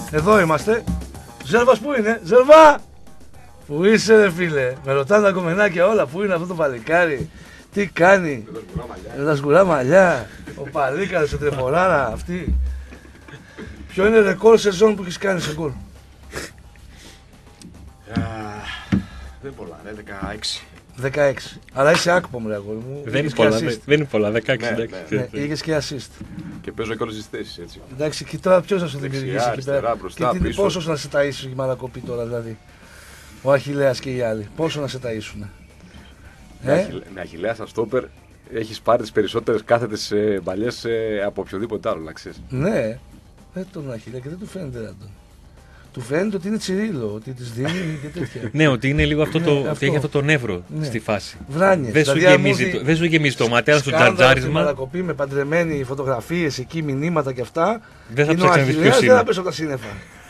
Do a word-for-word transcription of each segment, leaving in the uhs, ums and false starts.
Εδώ είμαστε. Ζέρβας πού είναι, Ζέρβα! Πού είσαι ρε φίλε, με ρωτάνε τα κομμενάκια όλα, πού είναι αυτό το παλικάρι, τι κάνει, με τα σγουρά μαλλιά, ο παλίκαρης, ο τρεφοράρα αυτή. Ποιο είναι ρεκόρ σεζόν που έχεις κάνει σε γκολ? Δεν πολλά, ρε, δεκαέξι. δεκαέξι. Αλλά είσαι άκπομ ρε αγόρι μου. Δεν είναι πολλά, δεν είναι πολλά, δεκαέξι. Ναι, Ναι, είχες και assist. Και παίζω και όλες τις θέσεις έτσι. Εντάξει, και τώρα ποιος να σου δημιουργήσει εκεί αριστερά, πέρα. μπροστά, Και τι, πίσω. πόσο να σε ταΐσει η μαλακοπή τώρα δηλαδή. Ο Αχιλλέας και οι άλλοι. Πόσο να σε ταΐσουνε. Με, Ε? Αχιλ... με Αχιλλέα στα στόπερ έχεις πάρει τις περισσότερες κάθετες ε, μπαλιές ε, από οποιοδήποτε άλλο, να ξέρεις. Ναι, δεν τον Αχιλλέα και δεν του φαίνεται να τον. Του φαίνεται ότι είναι τσιρίλο, ότι της δίνει και τέτοια. Ναι, ότι είναι λίγο αυτό το. Ναι, ότι αυτό. έχει αυτό το νεύρο Ναι. στη φάση. Βράνιες. Δεν σου Δηλαδή, αν μου γεμίζει δει το- δεν σου γεμίζει το μάτι, αλλά στο σκάνδαλο στη τζαρτζάρισμα. μαλακοπή με παντρεμένοι φωτογραφίες εκεί, μηνύματα και αυτά. Δεν θα είναι ο ψάξει να δεις Αχιλλέας, ποιος δεν θα είναι. πέσω από τα σύννεφα.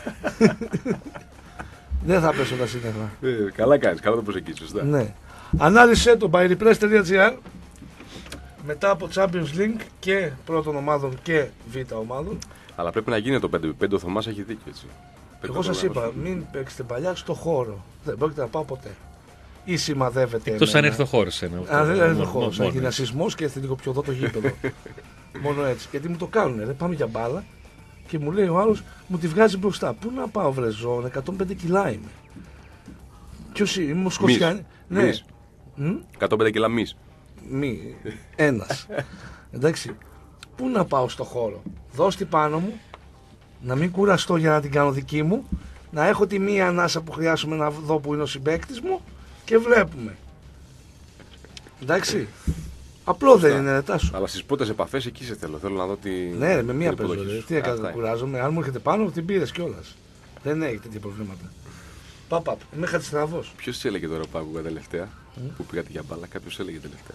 Δεν θα πέσω από τα σύννεφα. Ε, καλά κάνεις, καλά το προσεγγίσεις, σωστά. Ναι. Ανάλυσε το by repress τελεία gr μετά από Champions League και πρώτων ομάδων και β' ομάδων. Αλλά πρέπει να γίνει το πέντε επί πέντε, ο Θωμάς έχει δίκιο έτσι. Πρέπει Εγώ να σας το είπα, αναφέρω. μην παίξετε παλιά στο χώρο. Δεν πρόκειται να πάω ποτέ. Ή σημαδεύετε. Εκτός αν εμένα. έρθει ο χώρος ένα. Αν δεν έρθει ο Μόνο- χώρος, να μόνο γίνει ένα έτσι. σεισμός και έρθει λίγο πιο εδώ το γήπεδο. Μόνο έτσι. Γιατί μου το κάνουνε, ρε, πάμε για μπάλα και μου λέει ο άλλος, μου τη βγάζει μπροστά. Πού να πάω, βρε ζώο, εκατόν πέντε κιλά είμαι. Ποιος είμαι, είμαι ο Σκοτσιάνη. Ναι. Μυς. Μμ? εκατόν πέντε κιλά μυς. Μη. Ένας. Εντάξει. Πού να πάω στο χώρο. Δώσ' πάνω μου. Να μην κουραστώ για να την κάνω δική μου. Να έχω τη μία ανάσα που χρειάζομαι να δω που είναι ο συμπαίκτης μου. Και βλέπουμε. Εντάξει. Απλό δεν είναι ρε Τάσο. Αλλά στις πρώτες επαφές εκεί σε θέλω. Θέλω να δω τι. Ναι, ρε, με μία την παίζω. υποδοχή ρε. σου. Τι Αυτά έκανα, είναι. κουράζομαι. Αν μου έρχεται πάνω, την πήρε κιόλα. Δεν έχει τέτοια προβλήματα. Παπ, είμαι χατιστραβός. Ποιος έλεγε τώρα που άκουγα τελευταία, που πήγατε για μπάλα, κάποιος έλεγε τελευταία.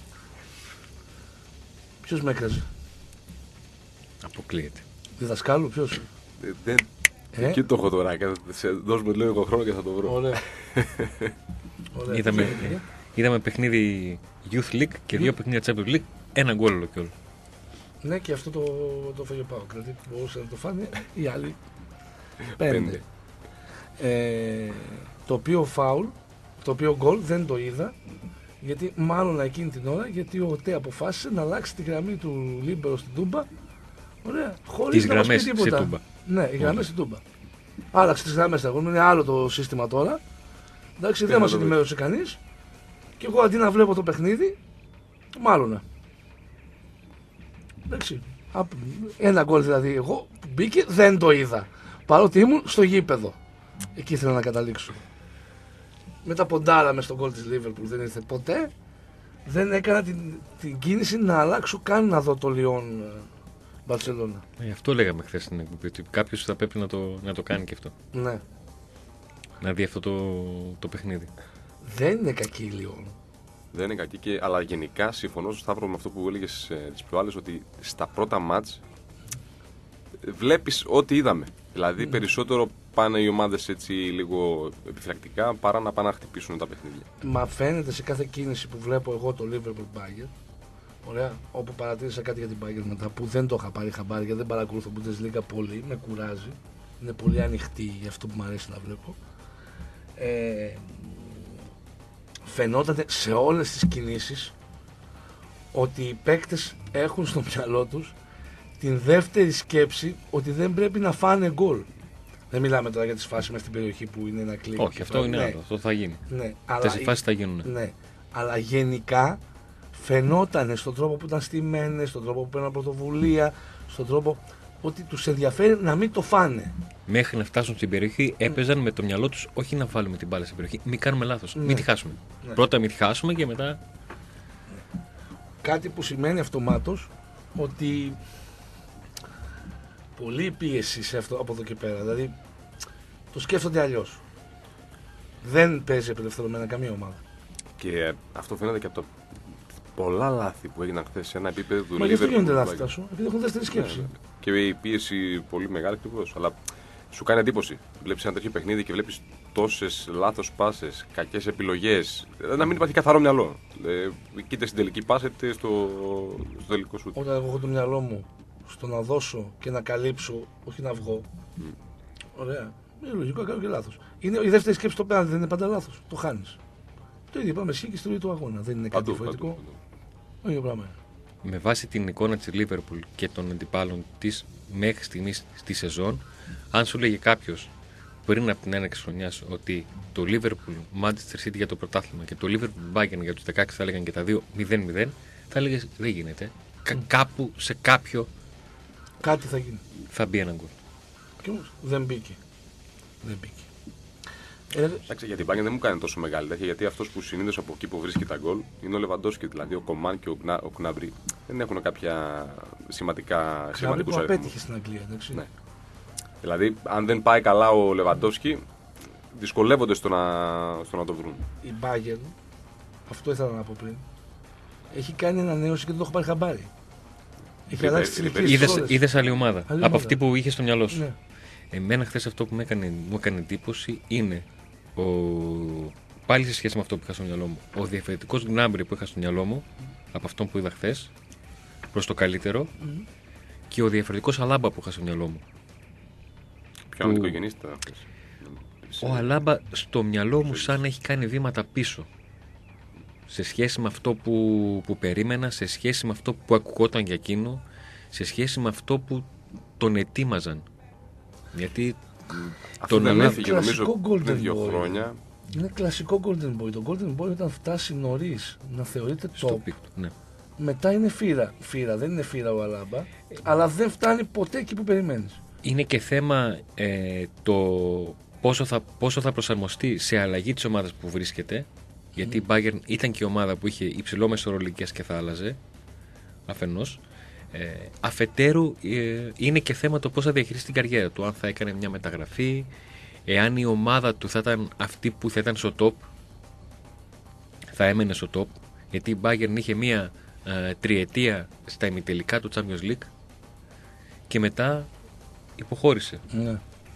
Ποιος με έκραζε. Αποκλείεται. Διδασκάλου, ποιος. Ε, δεν... Ε? Εκεί το έχω τώρα. και θα- σε- Δώσ' μου λίγο χρόνο και θα το βρω. Ωραία. Ωραία. Είδαμε, Ποιος είναι, είδαμε παιχνίδι Youth League και δύο παιχνίδια Champions League. Ένα γκολ όλο και όλο. Ναι, και αυτό το, το φάγε ο Πάοκ. Δηλαδή μπορούσε να το φάνε οι άλλοι. Πέντε. Πέντε. Ε, το οποίο φάουλ, το οποίο γκολ δεν το είδα. Γιατί μάλλον εκείνη την ώρα, γιατί ο ΤΕ αποφάσισε να αλλάξει τη γραμμή του Λίμπερο στην Τούμπα. Ωραία, χωρίς Τις να μας πει γραμμές τίποτα. σε Τούμπα. Ναι, οι γραμμές στην Τούμπα. Άλλαξε τις γραμμές, εγώ είναι άλλο το σύστημα τώρα. Εντάξει, δεν να μας το δεις. ενημέρωσε κανείς. Και εγώ αντί να βλέπω το παιχνίδι, μάλλον. Εντάξει. απ- Ένα γκολ δηλαδή εγώ που μπήκε δεν το είδα. Παρότι ήμουν στο γήπεδο. Εκεί ήθελα να καταλήξω. Μετά ποντάραμε στον γκολ της Liverpool, δεν ήρθε ποτέ. Δεν έκανα την, την κίνηση να αλλάξω καν να δω το Λιόν Μπαρσελόνα. Ε, αυτό λέγαμε χθε στην εκπομπή. Ότι κάποιο θα πρέπει να το, να το κάνει και αυτό. Ναι. Να δει αυτό το, το παιχνίδι. Δεν είναι κακή η Λιόν. Δεν είναι κακή, και, αλλά γενικά συμφωνώ Σταύρο με αυτό που έλεγες ε, τις προάλλες, ότι στα πρώτα μάτς ε, βλέπεις ό,τι είδαμε. Δηλαδή περισσότερο πάνε οι ομάδες έτσι λίγο επιφυλακτικά παρά να πάνε να χτυπήσουν τα παιχνίδια. Μα φαίνεται σε κάθε κίνηση που βλέπω εγώ το Liverpool Bayern. Ωραία, όπου παρατήρησα κάτι για την Bayern μετά που δεν το είχα πάρει χαμπάρι γιατί δεν παρακολουθώ Bundesliga πολύ, με κουράζει. Είναι πολύ ανοιχτή για αυτό που μου αρέσει να βλέπω. Ε, φαινόταν σε όλες τις κινήσεις ότι οι παίκτες έχουν στο μυαλό τους την δεύτερη σκέψη ότι δεν πρέπει να φάνε γκολ. Δεν μιλάμε τώρα για τις φάσεις μες στην περιοχή που είναι ένα κλικ. Όχι, αυτό είναι ναι, άλλο. Αυτό θα γίνει. ναι, αλλά Αυτές οι η- φάσεις θα γίνουν. ναι, αλλά γενικά φαινόταν στον τρόπο που ήταν στημένες, στον τρόπο που παίρναν πρωτοβουλία, στον τρόπο ότι τους ενδιαφέρει να μην το φάνε. Μέχρι να φτάσουν στην περιοχή έπαιζαν με το μυαλό τους όχι να βάλουμε την μπάλα στην περιοχή. Μην κάνουμε λάθος. Ναι. Μην τη χάσουμε. Ναι. Πρώτα μην τη χάσουμε και μετά. Κάτι που σημαίνει αυτομάτως ότι πολλή πίεση σε αυτό, από εδώ και πέρα. Δηλαδή το σκέφτονται αλλιώς. Δεν παίζει απελευθερωμένα καμία ομάδα. Και ε, αυτό φαίνεται και από τα πολλά λάθη που έγιναν χθε σε ένα επίπεδο του Μα γι' αυτό Liverpool. γίνονται λάθη σου, επειδή έχουν δεύτερη σκέψη. Ναι, ναι. Και η πίεση πολύ μεγάλη ακριβώς. Αλλά σου κάνει εντύπωση. Βλέπεις ένα τέτοιο παιχνίδι και βλέπεις τόσες λάθος πάσες, κακές επιλογές. Να μην υπάρχει καθαρό μυαλό. Ε, είτε στην τελική πάσα είτε στο, στο τελικό σου. Όταν εγώ έχω το μυαλό μου στο να δώσω και να καλύψω, όχι να βγω. Ωραία. Είναι λογικό, κάνω και λάθος. Είναι, η δεύτερη σκέψη το πέναλτι δεν είναι πάντα λάθος. Το χάνεις. Το ίδιο πάμε εσύ και στη ροή του αγώνα. Δεν είναι κάτι Παντού, διαφορετικό. παντού, παντού. Το ίδιο πράγμα. Με βάση την εικόνα της Liverpool και των αντιπάλων της μέχρι στιγμής στη σεζόν, αν σου λέγε κάποιος πριν από την έναρξη χρονιάς ότι το Liverpool Manchester City για το πρωτάθλημα και το Liverpool Bayern για τους δεκαέξι θα έλεγαν και τα δύο μηδέν μηδέν, θα έλεγες δεν γίνεται. Κα- κάπου σε κάποιο Κάτι θα γίνει. θα μπει ένα γκολ. Και όμως δεν μπήκε. Δεν μπήκε. Ε, Εντάξει, για την Bayern δεν μου κάνει τόσο μεγάλη τέτοια, γιατί αυτός που συνήθως από εκεί που βρίσκει τα γκολ είναι ο Λεβαντόσκι. Δηλαδή ο Κομάν και ο, Κνα, ο Κνάμπρι δεν έχουν κάποια σημαντικά, Κνάμπρι σημαντικούς που αριθμούς. απέτυχε στην Αγγλία, εντάξει. Ναι. Δηλαδή, αν δεν πάει καλά ο Λεβαντόσκι, δυσκολεύονται στο να, στο να το βρουν. Η Bayern, αυτό ήθελα να πω πριν, έχει κάνει ανανέωση και δεν το έχω πάρει χαμπάρι. Έχει Είπε- αλλάξει τις είπε- ηλικίες Είδες, όλες. είδες άλλη ομάδα, Άλλη από ομάδα. αυτή που είχε στο μυαλό σου. Ναι. Εμένα χθες αυτό που μου έκανε, μου έκανε εντύπωση είναι ο... πάλι σε σχέση με αυτό που είχα στο μυαλό μου. Ο διαφορετικός Gnabry που είχα στο μυαλό μου από αυτό που είδα χθες προς το καλύτερο Μμμ. και ο διαφορετικός Αλάμπα που είχα στο μυαλό μου. Ποιον Που- οικογενής ήταν αυτός. Ο Αλάμπα στο μυαλό μου σαν να έχει κάνει βήματα πίσω. Σε σχέση με αυτό που, που περίμενα, σε σχέση με αυτό που ακουγόταν για εκείνο, σε σχέση με αυτό που τον ετοίμαζαν. Γιατί Αυτό τον δεν Αλάμπα... έφυγε νομίζω Κλασικό πριν Golden δύο Boy. χρόνια. Είναι κλασικό Golden Boy. Το Golden Boy όταν φτάσει νωρίς να θεωρείται στο top, πικ του, ναι. μετά είναι φύρα. Φύρα, δεν είναι φύρα ο Αλάμπα, αλλά δεν φτάνει ποτέ εκεί που περιμένεις. Είναι και θέμα ε, το πόσο θα, πόσο θα προσαρμοστεί σε αλλαγή της ομάδας που βρίσκεται. Γιατί η Bayern ήταν και η ομάδα που είχε υψηλό μέσο ηλικίας και θα άλλαζε. Αφενός. Ε, αφετέρου ε, είναι και θέμα το πώς θα διαχειριστεί την καριέρα του. Αν θα έκανε μια μεταγραφή, εάν η ομάδα του θα ήταν αυτή που θα ήταν στο top, θα έμενε στο top. Γιατί η Bayern είχε μια ε, τριετία στα ημιτελικά του Champions League και μετά υποχώρησε. Ναι.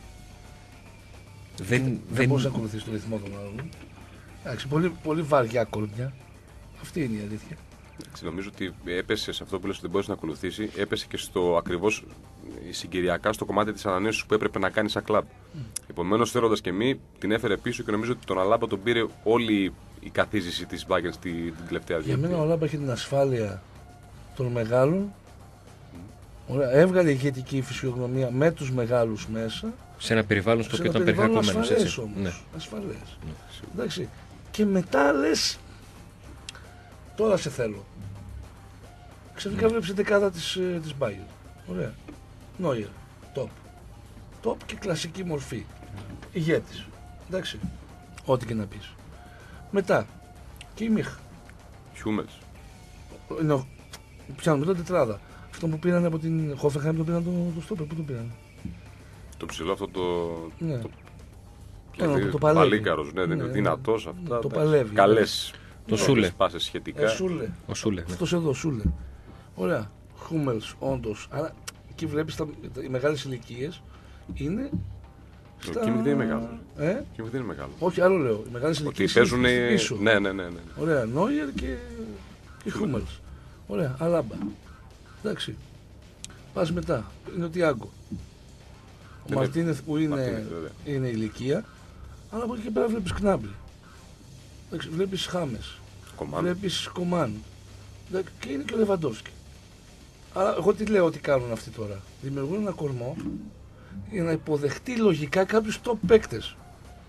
Δεν, Δεν δεν, μπορούσε να ακολουθήσει το ρυθμό των άλλων. Εντάξει, πολύ, πολύ βαριά κόλμια. Αυτή είναι η αλήθεια. Εντάξει, νομίζω ότι έπεσε σε αυτό που λες ότι δεν μπορείς να ακολουθήσει, έπεσε και στο ακριβώς συγκυριακά στο κομμάτι της ανανέωσης που έπρεπε να κάνει σαν κλαμπ. Mm. Επομένως, θέλοντας και μη, την έφερε πίσω και νομίζω ότι τον Αλάμπα τον πήρε όλη η καθίζηση της Bayern στη, την τελευταία Για διετία. μένα ο Λάμπα έχει την ασφάλεια των μεγάλων. Ωραία, έβγαλε ηγετική φυσιογνωμία με τους μεγάλους μέσα. σε ένα περιβάλλον στο Σε οποίο ένα ήταν περιβάλλον περιχαρακωμένος, ασφαλές έτσι. όμως. Ναι. Ασφαλές. Εντάξει. Και μετά λες, τώρα σε θέλω. Ξαφνικά βλέπεις την δεκάδα της, ε, της Bayern. Ωραία. Νόιερ. Top. Top και κλασική μορφή. Ηγέτης. Εντάξει. Ό,τι και να πεις. Μετά. Κίμιχ. Χιούμελς. Ενώ, πιάνουμε τώρα τετράδα. Αυτό που πήραν από την Hoffenheim το πήραν το, το στόπερ. Πού το πήραν. Το ψηλό αυτό το. Ναι. το... Ένα δηλαδή, που το παλεύει. παλίκαρος, ναι, δεν είναι Ναι, δυνατός ναι. αυτά. Το εντάξει. παλεύει. Καλές. Το καλές Σούλε. πάσες σχετικά. Ε, Σούλε. Ο Σούλε. Ναι. Αυτός εδώ, Σούλε. Ωραία. Χούμελς, όντως. Άρα εκεί βλέπεις τα, οι μεγάλες ηλικίες είναι. Ο Κίμιχ δεν είναι μεγάλος. Ε? Ο Κίμιχ δεν είναι μεγάλος. Όχι, άλλο λέω. Οι μεγάλες Ότι ηλικίες παίζουν. είναι στην πίσω. Ναι, ναι, ναι, ναι. Ωραία. Νόιερ και, και Χούμελς. Ωραία. Αλάμπα. Εντάξει. Πας μετά. Είναι ο Τιάγκο. Ο Είναι- Μαρτίνεθ που είναι, Μαρτίνεθ, βέβαια. είναι ηλικία. Αλλά από εκεί και πέρα βλέπεις Κνάμπλι. Εντάξει, βλέπεις Χάμες. Κομμάτι. Βλέπεις Κομάν. Εντάξει, και είναι και ο Λεβαντόσκι. Άρα, εγώ τι λέω ότι κάνουν αυτοί τώρα. Δημιουργούν ένα κορμό για να υποδεχτεί λογικά κάποιους top παίκτες.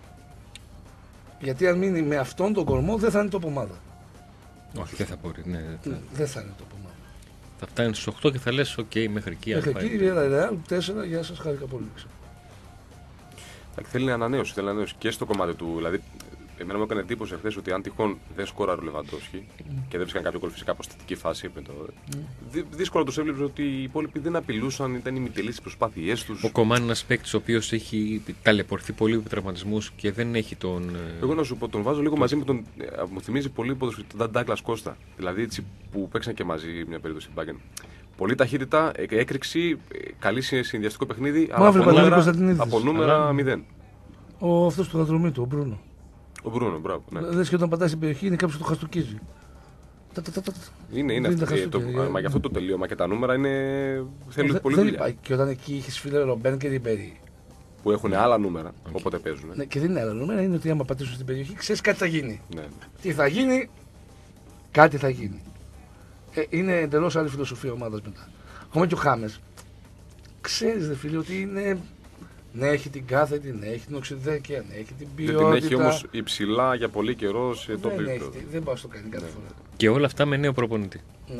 Γιατί αν μείνει με αυτόν τον κορμό δεν θα είναι top ομάδα. Όχι, δεν θα μπορεί. Ναι, δεν θα- Ναι, δεν θα είναι top ομάδα. θα φτάνει στους οκτώ και θα λες: οκ, μέχρι εκεί. Μέχρι αν πάει. εκεί η Real τέσσερα, γεια σας, χάρηκα πολύ. Εντάξει, θέλει ανανέωση, θέλει ανανέωση και στο κομμάτι του. Δηλαδή, εμένα μου έκανε εντύπωση χθε ότι αν τυχόν δεν σκόραρε ο Λεβαντόσκι και δεν βρίσκαν κάποιο γκολ φυσικά από θετική φάση, με το, δύ- δύσκολα του έβλεπε ότι οι υπόλοιποι δεν απειλούσαν, ήταν ημιτελείς στις προσπάθειές τους. Ο Κομάν είναι ένας παίκτης ο οποίος έχει ταλαιπωρηθεί πολύ με τραυματισμούς και δεν έχει τον. ε, Εγώ να σου πω, τον βάζω λίγο μαζί με τον. ε, Μου θυμίζει πολύ ποδοσφαιριστή τον Ντάγκλας Κώστα. Δηλαδή έτσι που παίξαν και μαζί μια περίπτωση Μπάγκεν. Πολύ ταχύτητα, ε, έκρηξη, ε, καλή συ- συνδυαστικό παιχνίδι. Αλλά Μαύρη από Παντελή νούμερα, Κωνσταντινίδης. από νούμερα Αλλά- μηδέν. Ο αυτός του Ανδρομήτου, ο Μπρούνο. Ο Μπρούνο, μπράβο. Ναι. Λες και όταν πατάει στην περιοχή είναι κάποιος που το χαστούκίζει. Τα, τα, τα, τα, τα. Είναι, είναι Δεν αυτό. τα ε, το, χαστούκια, μα γι' αυτό το τελείωμα και τα νούμερα είναι. Θέλουν Δε- πολύ δεν δουλειά. υπάρχει. Και όταν εκεί είχες φίλε Ρομπέν και Ριμπέρι. που έχουν άλλα νούμερα, okay. όποτε παίζουν. Ναι, και δεν είναι άλλα νούμερα, είναι ότι άμα πατήσουν στην περιοχή, ξέρεις κάτι θα γίνει. Ναι, ναι. Τι θα γίνει, κάτι θα γίνει. Ε, είναι εντελώς άλλη φιλοσοφία ομάδας μετά. Ακόμα και ο Χάμες. Ξέρεις, δε φίλε, ότι είναι. Ναι, έχει την κάθετη, ναι, έχει την οξυδέρκεια, ναι, έχει την ποιότητα. Δεν την έχει όμως υψηλά για πολύ καιρό σε το επίπεδο. Δεν πάει να το κάνει κάθε ναι. φορά. Και όλα αυτά με νέο προπονητή. Ναι.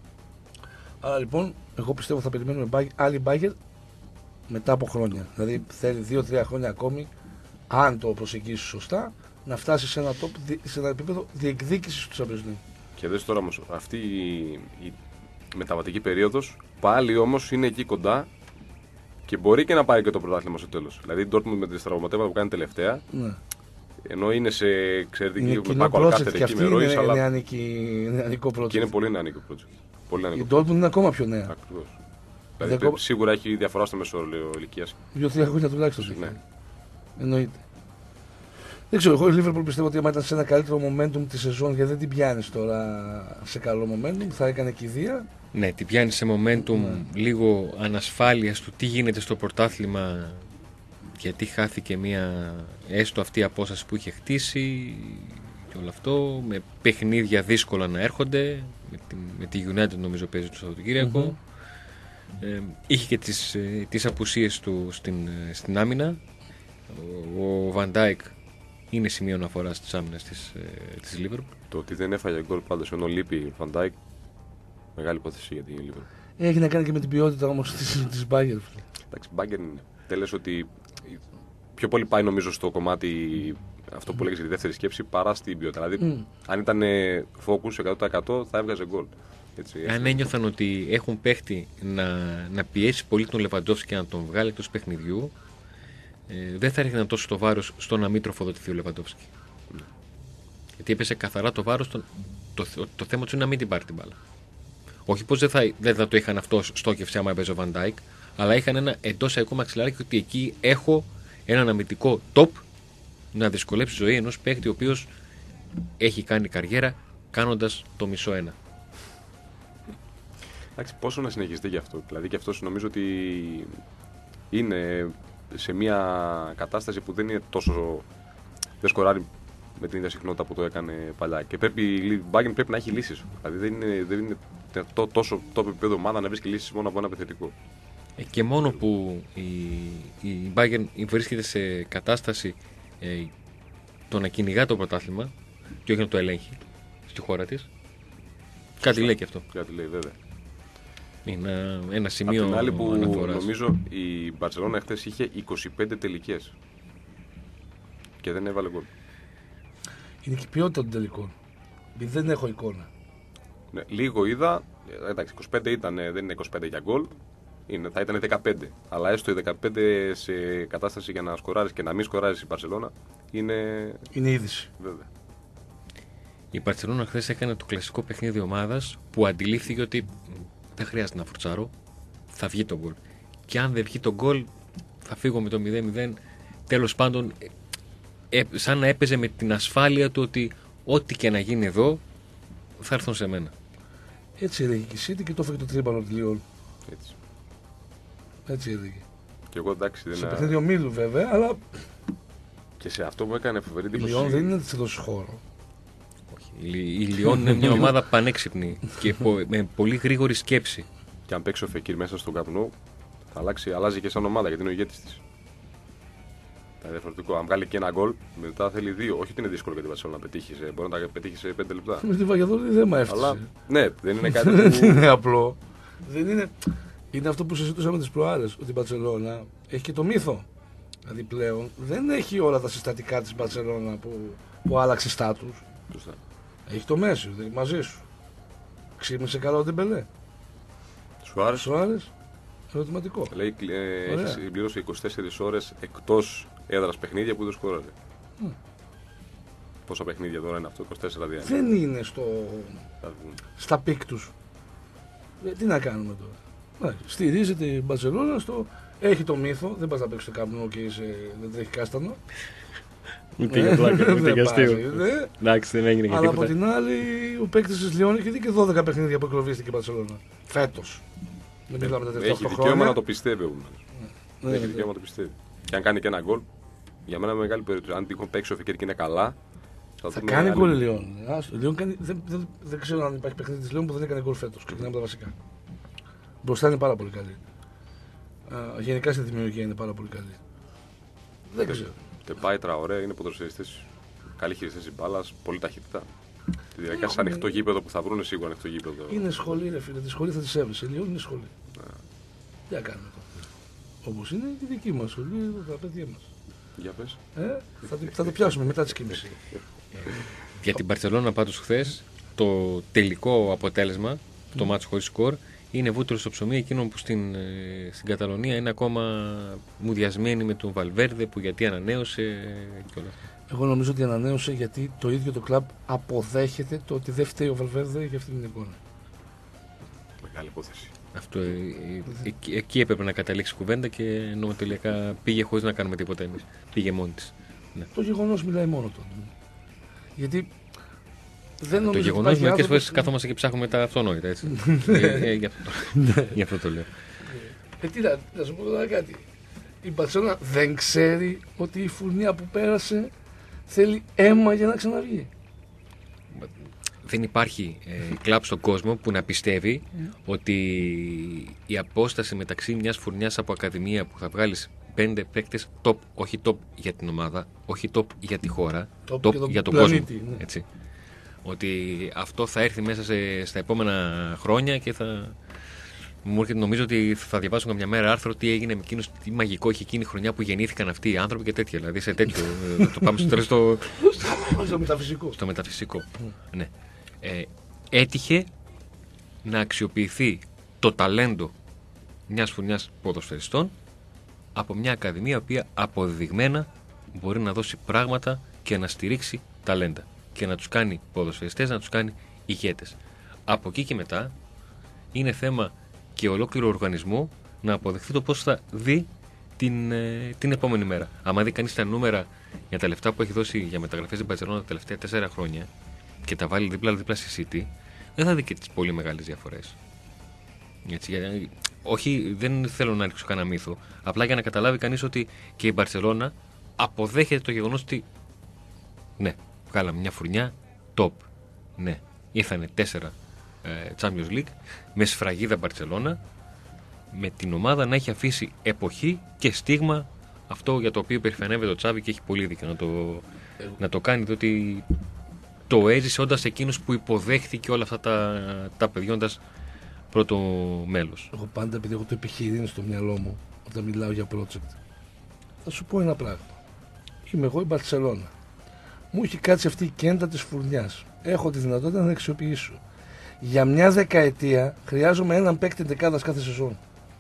Άρα λοιπόν, εγώ πιστεύω θα περιμένουμε μπάγκερ, άλλη μπάγκερ μετά από χρόνια. Δηλαδή θέλει δύο τρία χρόνια ακόμη, αν το προσεγγίσει σωστά, να φτάσει σε ένα, top, σε ένα επίπεδο διεκδίκησης του Champions League. Και δες τώρα όμως, αυτή η, η μεταβατική περίοδος πάλι όμως είναι εκεί κοντά και μπορεί και να πάρει και το πρωτάθλημα στο τέλος. Δηλαδή η Dortmund με τη στραβωματεύα που κάνει τελευταία, ναι. ενώ είναι σε εξαιρετική με Πάκο Αλκάστερ εκεί με Ρόις, αλλά είναι νεανικό project. Και είναι πολύ νεανικό project. Πολύ η Dortmund είναι ακόμα πιο νέα. Ακριβώς. Δηλαδή ακόμα... σίγουρα έχει διαφορά στο μεσόωρο ηλικίας. Δύο-τρία χρόνια τουλάχιστον. Ναι. Εννοείται. Δεν ξέρω, εγώ η Liverpool πιστεύω ότι άμα ήταν σε ένα καλύτερο momentum τη σεζόν, γιατί δεν την πιάνει τώρα σε καλό momentum, θα έκανε κηδεία. Ναι, την πιάνει σε momentum ναι. λίγο ανασφάλεια του τι γίνεται στο πρωτάθλημα, γιατί χάθηκε μια έστω αυτή η απόσταση που είχε χτίσει και όλο αυτό, με παιχνίδια δύσκολα να έρχονται, με, την, με τη United νομίζω παίζει το Σαββατοκύριακο. Mm-hmm. Ε, είχε και τις, ε, τις απουσίες του στην, στην άμυνα. Ο, ο Van Dijk είναι σημείο αναφορά στις άμυνες της, ε, της Liverpool. Το ότι δεν έφαγε γκολ πάντως ενώ λείπει ο Van Dijk, μεγάλη υπόθεση για την Liverpool. Έχει να κάνει και με την ποιότητα όμως της Bayern. Εντάξει, Bayern είναι. Τέλος ότι πιο πολύ πάει νομίζω στο κομμάτι αυτό που λέγεις για τη δεύτερη σκέψη παρά στην ποιότητα. Δηλαδή, mm. αν ήταν focus εκατό τοις εκατό θα έβγαζε γκολ. Αν ένιωθαν ότι έχουν παίχτη να, να πιέσει πολύ τον Λεβαντόφσκι και να τον βγάλει εκτός παιχνιδιού, ε, δεν θα έριχναν τόσο το βάρος στο να μην τροφοδοτηθεί ο Λεβαντόφσκι. Mm. Γιατί έπεσε καθαρά το βάρος, το, το, το, το θέμα του είναι να μην την πάρει την μπάλα. Όχι πως δεν θα, δεν θα το είχαν αυτό στόχευση άμα έπαιζε ο Van Dijk, αλλά είχαν ένα εντός αεκό μαξιλάρι και ότι εκεί έχω έναν αμυντικό top να δυσκολέψει τη ζωή ενός παίκτη ο οποίος έχει κάνει καριέρα κάνοντας το μισό ένα. Εντάξει, πόσο να συνεχιστεί γι' αυτό. Δηλαδή και αυτός νομίζω ότι είναι σε μια κατάσταση που δεν είναι τόσο. Δεν σκοράρει με την ίδια συχνότητα που το έκανε παλιά. Και πρέπει, η Bayern πρέπει να έχει λύσεις. Δηλαδή δεν είναι, δεν είναι το, τόσο top επίπεδο ομάδα να βρίσκει λύσεις μόνο από ένα επιθετικό. Ε, και μόνο που η, η Bayern βρίσκεται σε κατάσταση ε, το να κυνηγά το πρωτάθλημα και όχι να το ελέγχει στη χώρα της. Κάτι λέει και αυτό. Κάτι λέει, βέβαια. Είναι ένα σημείο αναφοράς. Απ' την άλλη που αναφοράς. Νομίζω η Μπαρσελόνα χθες είχε είκοσι πέντε τελικές και δεν έβαλε γκολ. Είναι και η ποιότητα των τελικών. Δεν έχω εικόνα. Ναι, λίγο είδα. Εντάξει, είκοσι πέντε ήταν, δεν είναι είκοσι πέντε για γκολ. Είναι, θα ήταν δεκαπέντε. Αλλά έστω οι δεκαπέντε σε κατάσταση για να σκοράρεις και να μην σκοράρεις η Μπαρσελόνα είναι. Είναι είδηση. Βέβαια. Η Μπαρσελόνα χθες έκανε το κλασικό παιχνίδι ομάδας που αντιλήφθηκε ότι δεν χρειάζεται να φορτσάρω, θα βγει το γκολ. Και αν δεν βγει το γκολ, θα φύγω με το μηδέν μηδέν. Τέλος πάντων, ε, σαν να έπαιζε με την ασφάλεια του ότι ό,τι και να γίνει εδώ θα έρθουν σε μένα. Έτσι έλεγε και η City και το έφεγε το τρίπανο τη Λιόν. Έτσι. Έτσι έλεγε. Και εγώ εντάξει δεν σε παιχνίδι ομίλου βέβαια, αλλά. Και σε αυτό που έκανε φοβερή εντύπωση. Η Λιόν δεν είναι να τη δώσει χώρο. Η Λιόν είναι μια ομάδα πανέξυπνη και με πολύ γρήγορη σκέψη. Και αν παίξει ο Φεκίρ μέσα στον καπνό, θα αλλάξει, αλλάζει και σαν ομάδα γιατί είναι ο ηγέτης της. Θα είναι διαφορετικό. Αν βγάλει και ένα γκολ, μετά θέλει δύο. Όχι ότι είναι δύσκολο για την Μπαρσελόνα να πετύχει. Μπορεί να τα πετύχει σε πέντε λεπτά. Με τη Βαγιαδόλη δεν μ' έφτασε. Αλλά ναι, δεν είναι κάτι. Δεν που... είναι απλό. Δεν είναι... είναι αυτό που συζητούσαμε τις προάλλες. Ότι η Μπαρσελόνα έχει και το μύθο. Δηλαδή πλέον δεν έχει όλα τα συστατικά της Μπαρσελόνα που, που άλλαξε στάτους. Σωστά. Έχει το Μέση, δηλαδή μαζί σου. Ξύπνησε καλά ο Ντεμπελέ. Σουάρες. Σουάρες. Ερωτηματικό. Λέει ε, έχει συμπληρώσει είκοσι τέσσερις ώρες εκτός έδρας παιχνίδια που δεν σκόραρε. Mm. Πόσα παιχνίδια τώρα είναι αυτό, είκοσι τέσσερα διάρκεια. Δεν είναι στο... στα πικ τους. Ε, τι να κάνουμε τώρα. Στηρίζεται η Μπαρσελόνα στο. Έχει το μύθο, δεν πας να παίξεις το καπνό και είσαι... δεν τρέχει κάστανο. Ούτε για πλάκα, ούτε για αστείο. Εντάξει, δεν έγινε και αλλά τίποτα. από την άλλη, ο παίκτης της Λιόν έχει δει και δώδεκα παιχνίδια που εκλοβίστηκε η Μπαρσελόνα. Φέτος. Δεν μιλάμε τα τελευταία οκτώ χρόνια. Έχει δικαίωμα να το πιστεύει. Έχει δικαίωμα να το πιστεύει. Και αν κάνει και ένα γκολ, για μένα είναι μεγάλη περίπτωση. Αν τυχόν παίξει ο Φεκέρ και είναι καλά. Θα, θα κάνει γκολ η Λιόν. Δεν, δεν, δεν ξέρω αν υπάρχει παιχνίδι τη Λιόν που δεν έκανε γκολ φέτος. Ξεκινάμε από τα βασικά. Μπροστά είναι πάρα πολύ καλή. Α, γενικά στη δημιουργία είναι πάρα πολύ καλή. Δεν Τε, ξέρω. Τεπάι, Τραωρέ, είναι ποδοσφαιριστές. Καλή χειριστές η μπάλα, πολύ ταχύτητα. Τη διάρκεια σε ανοιχτό γήπεδο που θα βρουν σίγουρα ανοιχτό γήπεδο. Είναι σχολή, ρε φίλε. Τη σχολή θα τη σέβεσαι. Η Λιόν είναι σχολή. Yeah. Τι να κάνουμε τώρα. Όπως είναι η δική μας σχολή, τα παιδιά μας. Για πες. Ε, θα, θα το πιάσουμε μετά τη κίνηση. Για την Μπαρτσελόνα πάντως χθες, το τελικό αποτέλεσμα, το μάτσο χωρίς σκορ, είναι βούτυρο στο ψωμί εκείνων που στην, στην Καταλωνία είναι ακόμα μουδιασμένοι με τον Βαλβέρδε που γιατί ανανέωσε και όλα αυτά. Εγώ νομίζω ότι ανανέωσε γιατί το ίδιο το κλαμπ αποδέχεται το ότι δεν φταίει ο Βαλβέρδε για αυτή την εικόνα. Μεγάλη υπόθεση. Αυτό, ε, ε, εκεί, εκεί έπρεπε να καταλήξει κουβέντα και ενώ τελικά πήγε χωρίς να κάνουμε τίποτα εμείς. Πήγε μόνη της. Ναι. Το γεγονός μιλάει μόνο του. Γιατί δεν νομίζω. Το γεγονός μερικές φορές καθόμαστε και ψάχνουμε τα αυτονόητα, έτσι. ε, ε, γι' αυτό, γι' αυτό το λέω. Ε, τι να, να σου πω τώρα κάτι. Η Μπαρσελόνα δεν ξέρει ότι η φουρνιά που πέρασε θέλει αίμα για να ξαναβγεί. Δεν υπάρχει ε, κλαμπ στον κόσμο που να πιστεύει mm. ότι η απόσταση μεταξύ μιας φουρνιάς από ακαδημία που θα βγάλεις πέντε παίκτες top, όχι top για την ομάδα, όχι top για τη χώρα, top, top για τον πλανήτη, κόσμο. Ναι. Έτσι. Ότι αυτό θα έρθει μέσα σε, στα επόμενα χρόνια και θα... Μου έρχεται, νομίζω ότι θα διαβάσω καμιά μέρα άρθρο τι έγινε με εκείνους, τι μαγικό είχε εκείνη η χρονιά που γεννήθηκαν αυτοί οι άνθρωποι και τέτοια. Δηλαδή σε τέτοιο. Το πάμε στο, στο, στο μεταφυσικό. Στο μεταφυσικό. Mm. Ναι. Ε, έτυχε να αξιοποιηθεί το ταλέντο μιας φουρνιάς ποδοσφαιριστών από μια ακαδημία η οποία αποδεδειγμένα μπορεί να δώσει πράγματα και να στηρίξει ταλέντα και να τους κάνει ποδοσφαιριστές, να τους κάνει ηγέτες. Από εκεί και μετά είναι θέμα και ολόκληρο οργανισμό να αποδεχθεί το πώς θα δει την, ε, την επόμενη μέρα. Αν δει κανείς τα νούμερα για τα λεφτά που έχει δώσει για μεταγραφές στην Μπαρσελόνα τα τελευταία τέσσερα χρόνια και τα βάλει δίπλα-δίπλα στη City, δεν θα δει και τις πολύ μεγάλες διαφορές. Έτσι, για, όχι, δεν θέλω να ρίξω κανένα μύθο. Απλά για να καταλάβει κανείς ότι και η Μπαρσελόνα αποδέχεται το γεγονός ότι ναι, βγάλαμε μια φουρνιά top. Ναι, ήρθανε τέσσερα ε, Champions League με σφραγίδα Μπαρσελόνα, με την ομάδα να έχει αφήσει εποχή και στίγμα, αυτό για το οποίο υπερηφανεύεται ο Τσάβη και έχει πολύ δίκιο να το, να το κάνει, διότι το έζησε όντας εκείνος που υποδέχθηκε όλα αυτά τα, τα παιδιά όντας πρώτο μέλος. Εγώ πάντα, επειδή έχω το επιχειρήν στο μυαλό μου όταν μιλάω για project, θα σου πω ένα πράγμα. Είμαι εγώ η Μπαρσελόνα. Μου έχει κάτσει αυτή η κέντα της φουρνιάς. Έχω τη δυνατότητα να την αξιοποιήσω. Για μια δεκαετία χρειάζομαι έναν παίκτη δεκάδας κάθε σεζόν.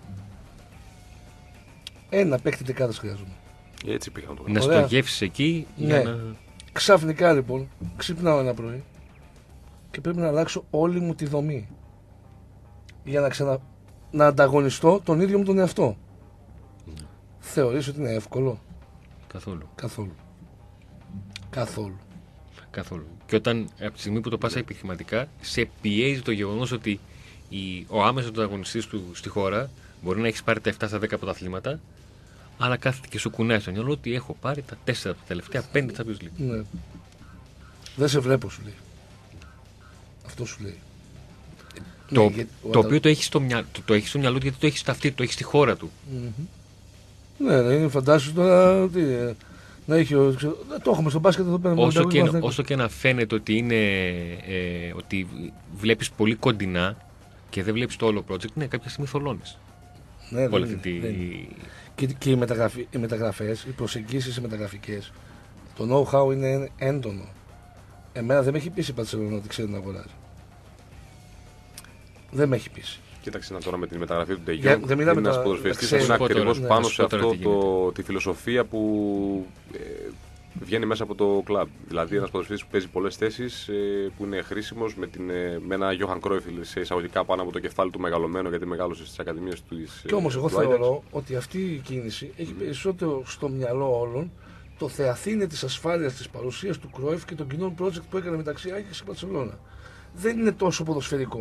Ένα παίκτη δεκάδας χρειάζομαι. Έτσι πήγαν το να στοχεύσεις εκεί για ναι. να... Ξαφνικά λοιπόν ξυπνάω ένα πρωί και πρέπει να αλλάξω όλη μου τη δομή για να, ξανα... να ανταγωνιστώ τον ίδιο μου τον εαυτό. Mm. Θεωρείς ότι είναι εύκολο? Καθόλου. Καθόλου. Καθόλου. Καθόλου. Και όταν από τη στιγμή που το πας επιχειρηματικά, σε πιέζει το γεγονός ότι η, ο άμεσος ανταγωνιστής του στη χώρα μπορεί να έχει πάρει τα επτά στα δέκα πρωταθλήματα, αλλά κάθεται και σου κουνάει στο μυαλό ότι έχω πάρει τα τέσσερα από τα τελευταία πέντε Champions League. Ναι. Δεν σε βλέπω, σου λέει. Αυτό σου λέει. Το, ναι, γιατί, το όταν... οποίο το έχει στο, μυα... το, το έχει στο μυαλό του γιατί το έχει στα αυτή, το έχει στη χώρα του. Mm-hmm. Ναι, ναι, φαντάσου τώρα τι, να έχει, ξέρω, το έχουμε στο μπάσκετ εδώ πέρα. Όσο, και, να, όσο και να φαίνεται ότι είναι ε, ότι βλέπεις πολύ κοντινά και δεν βλέπεις το όλο project, ναι, κάποια στιγμή θολώνεις. Ναι, όλη δεν αυτή είναι, τη... δεν είναι. Και, και οι, μεταγραφи, οι μεταγραφές, οι προσεγγίσεις οι μεταγραφικές, το know-how είναι έντονο. Εμένα δεν με έχει πείσει η Μπαρσελόνα ότι ξέρει να αγοράζει. Δεν με έχει πείσει. Κοίταξε να τώρα με την μεταγραφή του Ντεγιόνγκ. Δεν μιλάμε είναι ένας ποδοσφαιριστής που είναι ακριβώς ναι, πάνω σε αυτό το, τη φιλοσοφία που ε, βγαίνει μέσα από το κλαμπ. Δηλαδή ένας ποδοσφαιριστής που παίζει πολλές θέσεις, ε, που είναι χρήσιμος με, την, ε, με ένα Johan Cruyff σε εισαγωγικά πάνω από το κεφάλι του μεγαλωμένο, γιατί μεγάλωσε στις ακαδημίες του. Και όμως εγώ θεωρώ ότι αυτή η κίνηση έχει περισσότερο στο μυαλό όλων το θεαθήνε της ασφάλειας της παρουσίας του Cruyff και των κοινών project που έκανε μεταξύ Άγιαξ και Μπαρσελόνα. Δεν είναι τόσο ποδοσφαιρικό.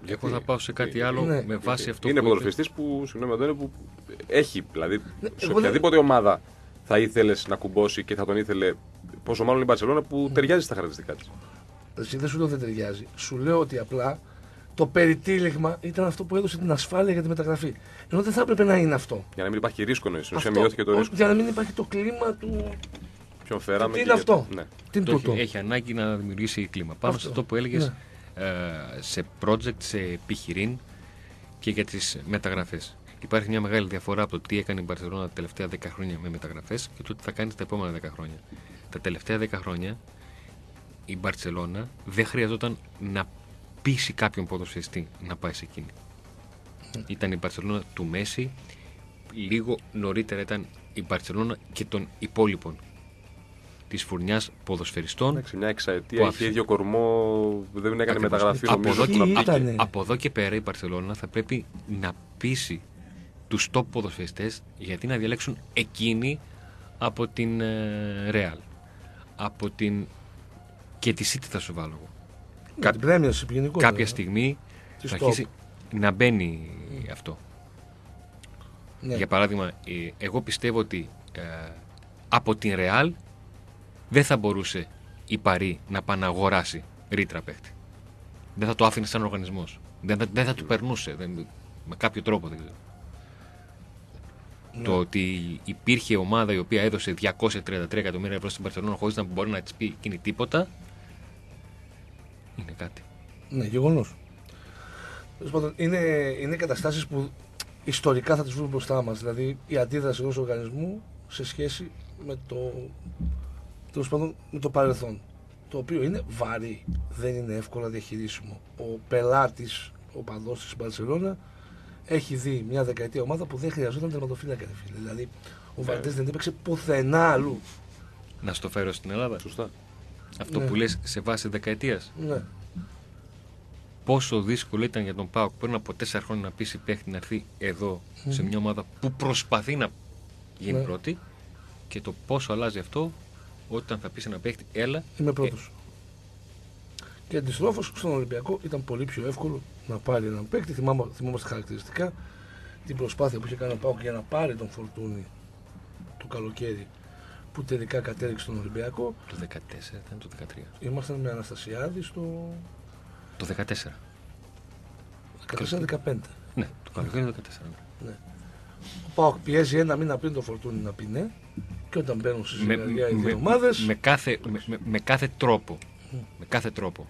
Εγώ θα πάω σε κάτι άλλο Ναι. με βάση αυτό Είναι που είπε. ποδοσφαιριστής που, συγγνώμη Αντώνη, που έχει. Δηλαδή, Ναι, σε εγώ οποιαδήποτε ομάδα θα ήθελε να κουμπώσει και θα τον ήθελε. Πόσο μάλλον η Μπαρσελόνα που ταιριάζει στα χαρακτηριστικά τη. Εσύ δεν σου λέω δεν ταιριάζει. Σου λέω ότι απλά το περιτύλιγμα ήταν αυτό που έδωσε την ασφάλεια για τη μεταγραφή. Ενώ δεν θα έπρεπε να είναι αυτό. Για να μην υπάρχει ρίσκο, ναι. Στην ουσία Αυτό, μειώθηκε το ό, ρίσκο. για να μην υπάρχει το κλίμα του. Ποιον φέραμε. Τι και είναι γιατί. αυτό. Ναι. Τι είναι Το τούτο. έχει, έχει ανάγκη να δημιουργήσει κλίμα. Πάνω Αυτό. σε αυτό που έλεγε Ναι. σε project, σε επιχειρήν και για τι μεταγραφέ. Υπάρχει μια μεγάλη διαφορά από το τι έκανε η Μπαρσελόνα τα τελευταία δέκα χρόνια με μεταγραφέ και το τι θα κάνει τα επόμενα δέκα χρόνια. Τα τελευταία δέκα χρόνια η Μπαρσελόνα δεν χρειαζόταν να πείσει κάποιον ποδοσφαιριστή να πάει σε εκείνη. Ήταν η Μπαρσελόνα του Μέση, λίγο νωρίτερα ήταν η Μπαρσελόνα και των υπόλοιπων της φουρνιάς ποδοσφαιριστών. Εντάξει, μια Που εξαετία είχε άφησε. ίδιο κορμό, δεν έκανε Ακριβώς. μεταγραφή Από νομίζω. εδώ, που να Εκεί πει- ήτανε. από εδώ και πέρα η Μπαρσελόνα θα πρέπει να πείσει τους top ποδοσφαιριστές γιατί να διαλέξουν εκείνη από την ε, Real. Από την... και τη City θα σου βάλω εγώ. Με την Premiership γενικότερα. Κάποια στιγμή Τη θα top. αρχίσει να μπαίνει αυτό. Ναι. Για παράδειγμα, ε, εγώ πιστεύω ότι ε, από την Real δεν θα μπορούσε η Παρί να πάει να αγοράσει ρήτρα παίχτη. Δεν θα το άφηνε σαν οργανισμός. Δεν, θα- δεν θα του περνούσε. Δεν, με κάποιο τρόπο δεν ξέρω. Ναι. Το ότι υπήρχε ομάδα η οποία έδωσε διακόσια τριάντα τρία εκατομμύρια ευρώ στην Μπαρσελόνα χωρίς να μπορεί να της πει εκείνη τίποτα είναι κάτι. Ναι, γεγονός. Τέλος πάντων, είναι, είναι καταστάσεις που ιστορικά θα τις βρούμε μπροστά μας. Δηλαδή η αντίδραση ενός οργανισμού σε σχέση με το, τέλος πάντων, με το παρελθόν. Το οποίο είναι βαρύ. Δεν είναι εύκολα διαχειρίσιμο. Ο πελάτης, ο παδός της Μπαρσελόνα, έχει δει μια δεκαετία ομάδα που δεν χρειαζόταν τερματοφύλακα. ρε φίλε. Δηλαδή ο Βαλντές δεν έπαιξε πουθενά αλλού. Να στο φέρω στην Ελλάδα. Σωστά. Αυτό Ναι. που λες σε βάση δεκαετίας. Ναι. Πόσο δύσκολο ήταν για τον ΠΑΟΚ πριν από τέσσερα χρόνια να πείσει παίχτη να έρθει εδώ σε μια ομάδα που προσπαθεί να γίνει Ναι. πρώτη και το πόσο αλλάζει αυτό όταν θα πεις ένα παίχτη έλα. Είμαι πρώτος. Και αντιστρόφως στον Ολυμπιακό ήταν πολύ πιο εύκολο να πάρει έναν παίκτη. Θυμάμαι, θυμόμαστε χαρακτηριστικά την προσπάθεια που είχε κάνει ο ΠΑΟΚ για να πάρει τον Φορτούνη το καλοκαίρι που τελικά κατέληξε στον Ολυμπιακό. Το δεκατέσσερα ήταν το δεκατρία. Ήμασταν με Αναστασιάδη στο Το δεκατέσσερα. δεκατέσσερα δεκαπέντε. Ναι, το καλοκαίρι το δεκατέσσερα. Ναι. Ο ΠΑΟΚ πιέζει ένα μήνα πριν τον Φορτούνη να πει ναι και όταν μπαίνουν στη Με, συνεργασία οι με, δύο ομάδες. με, κάθε, με, με- με κάθε τρόπο. Με κάθε τρόπο.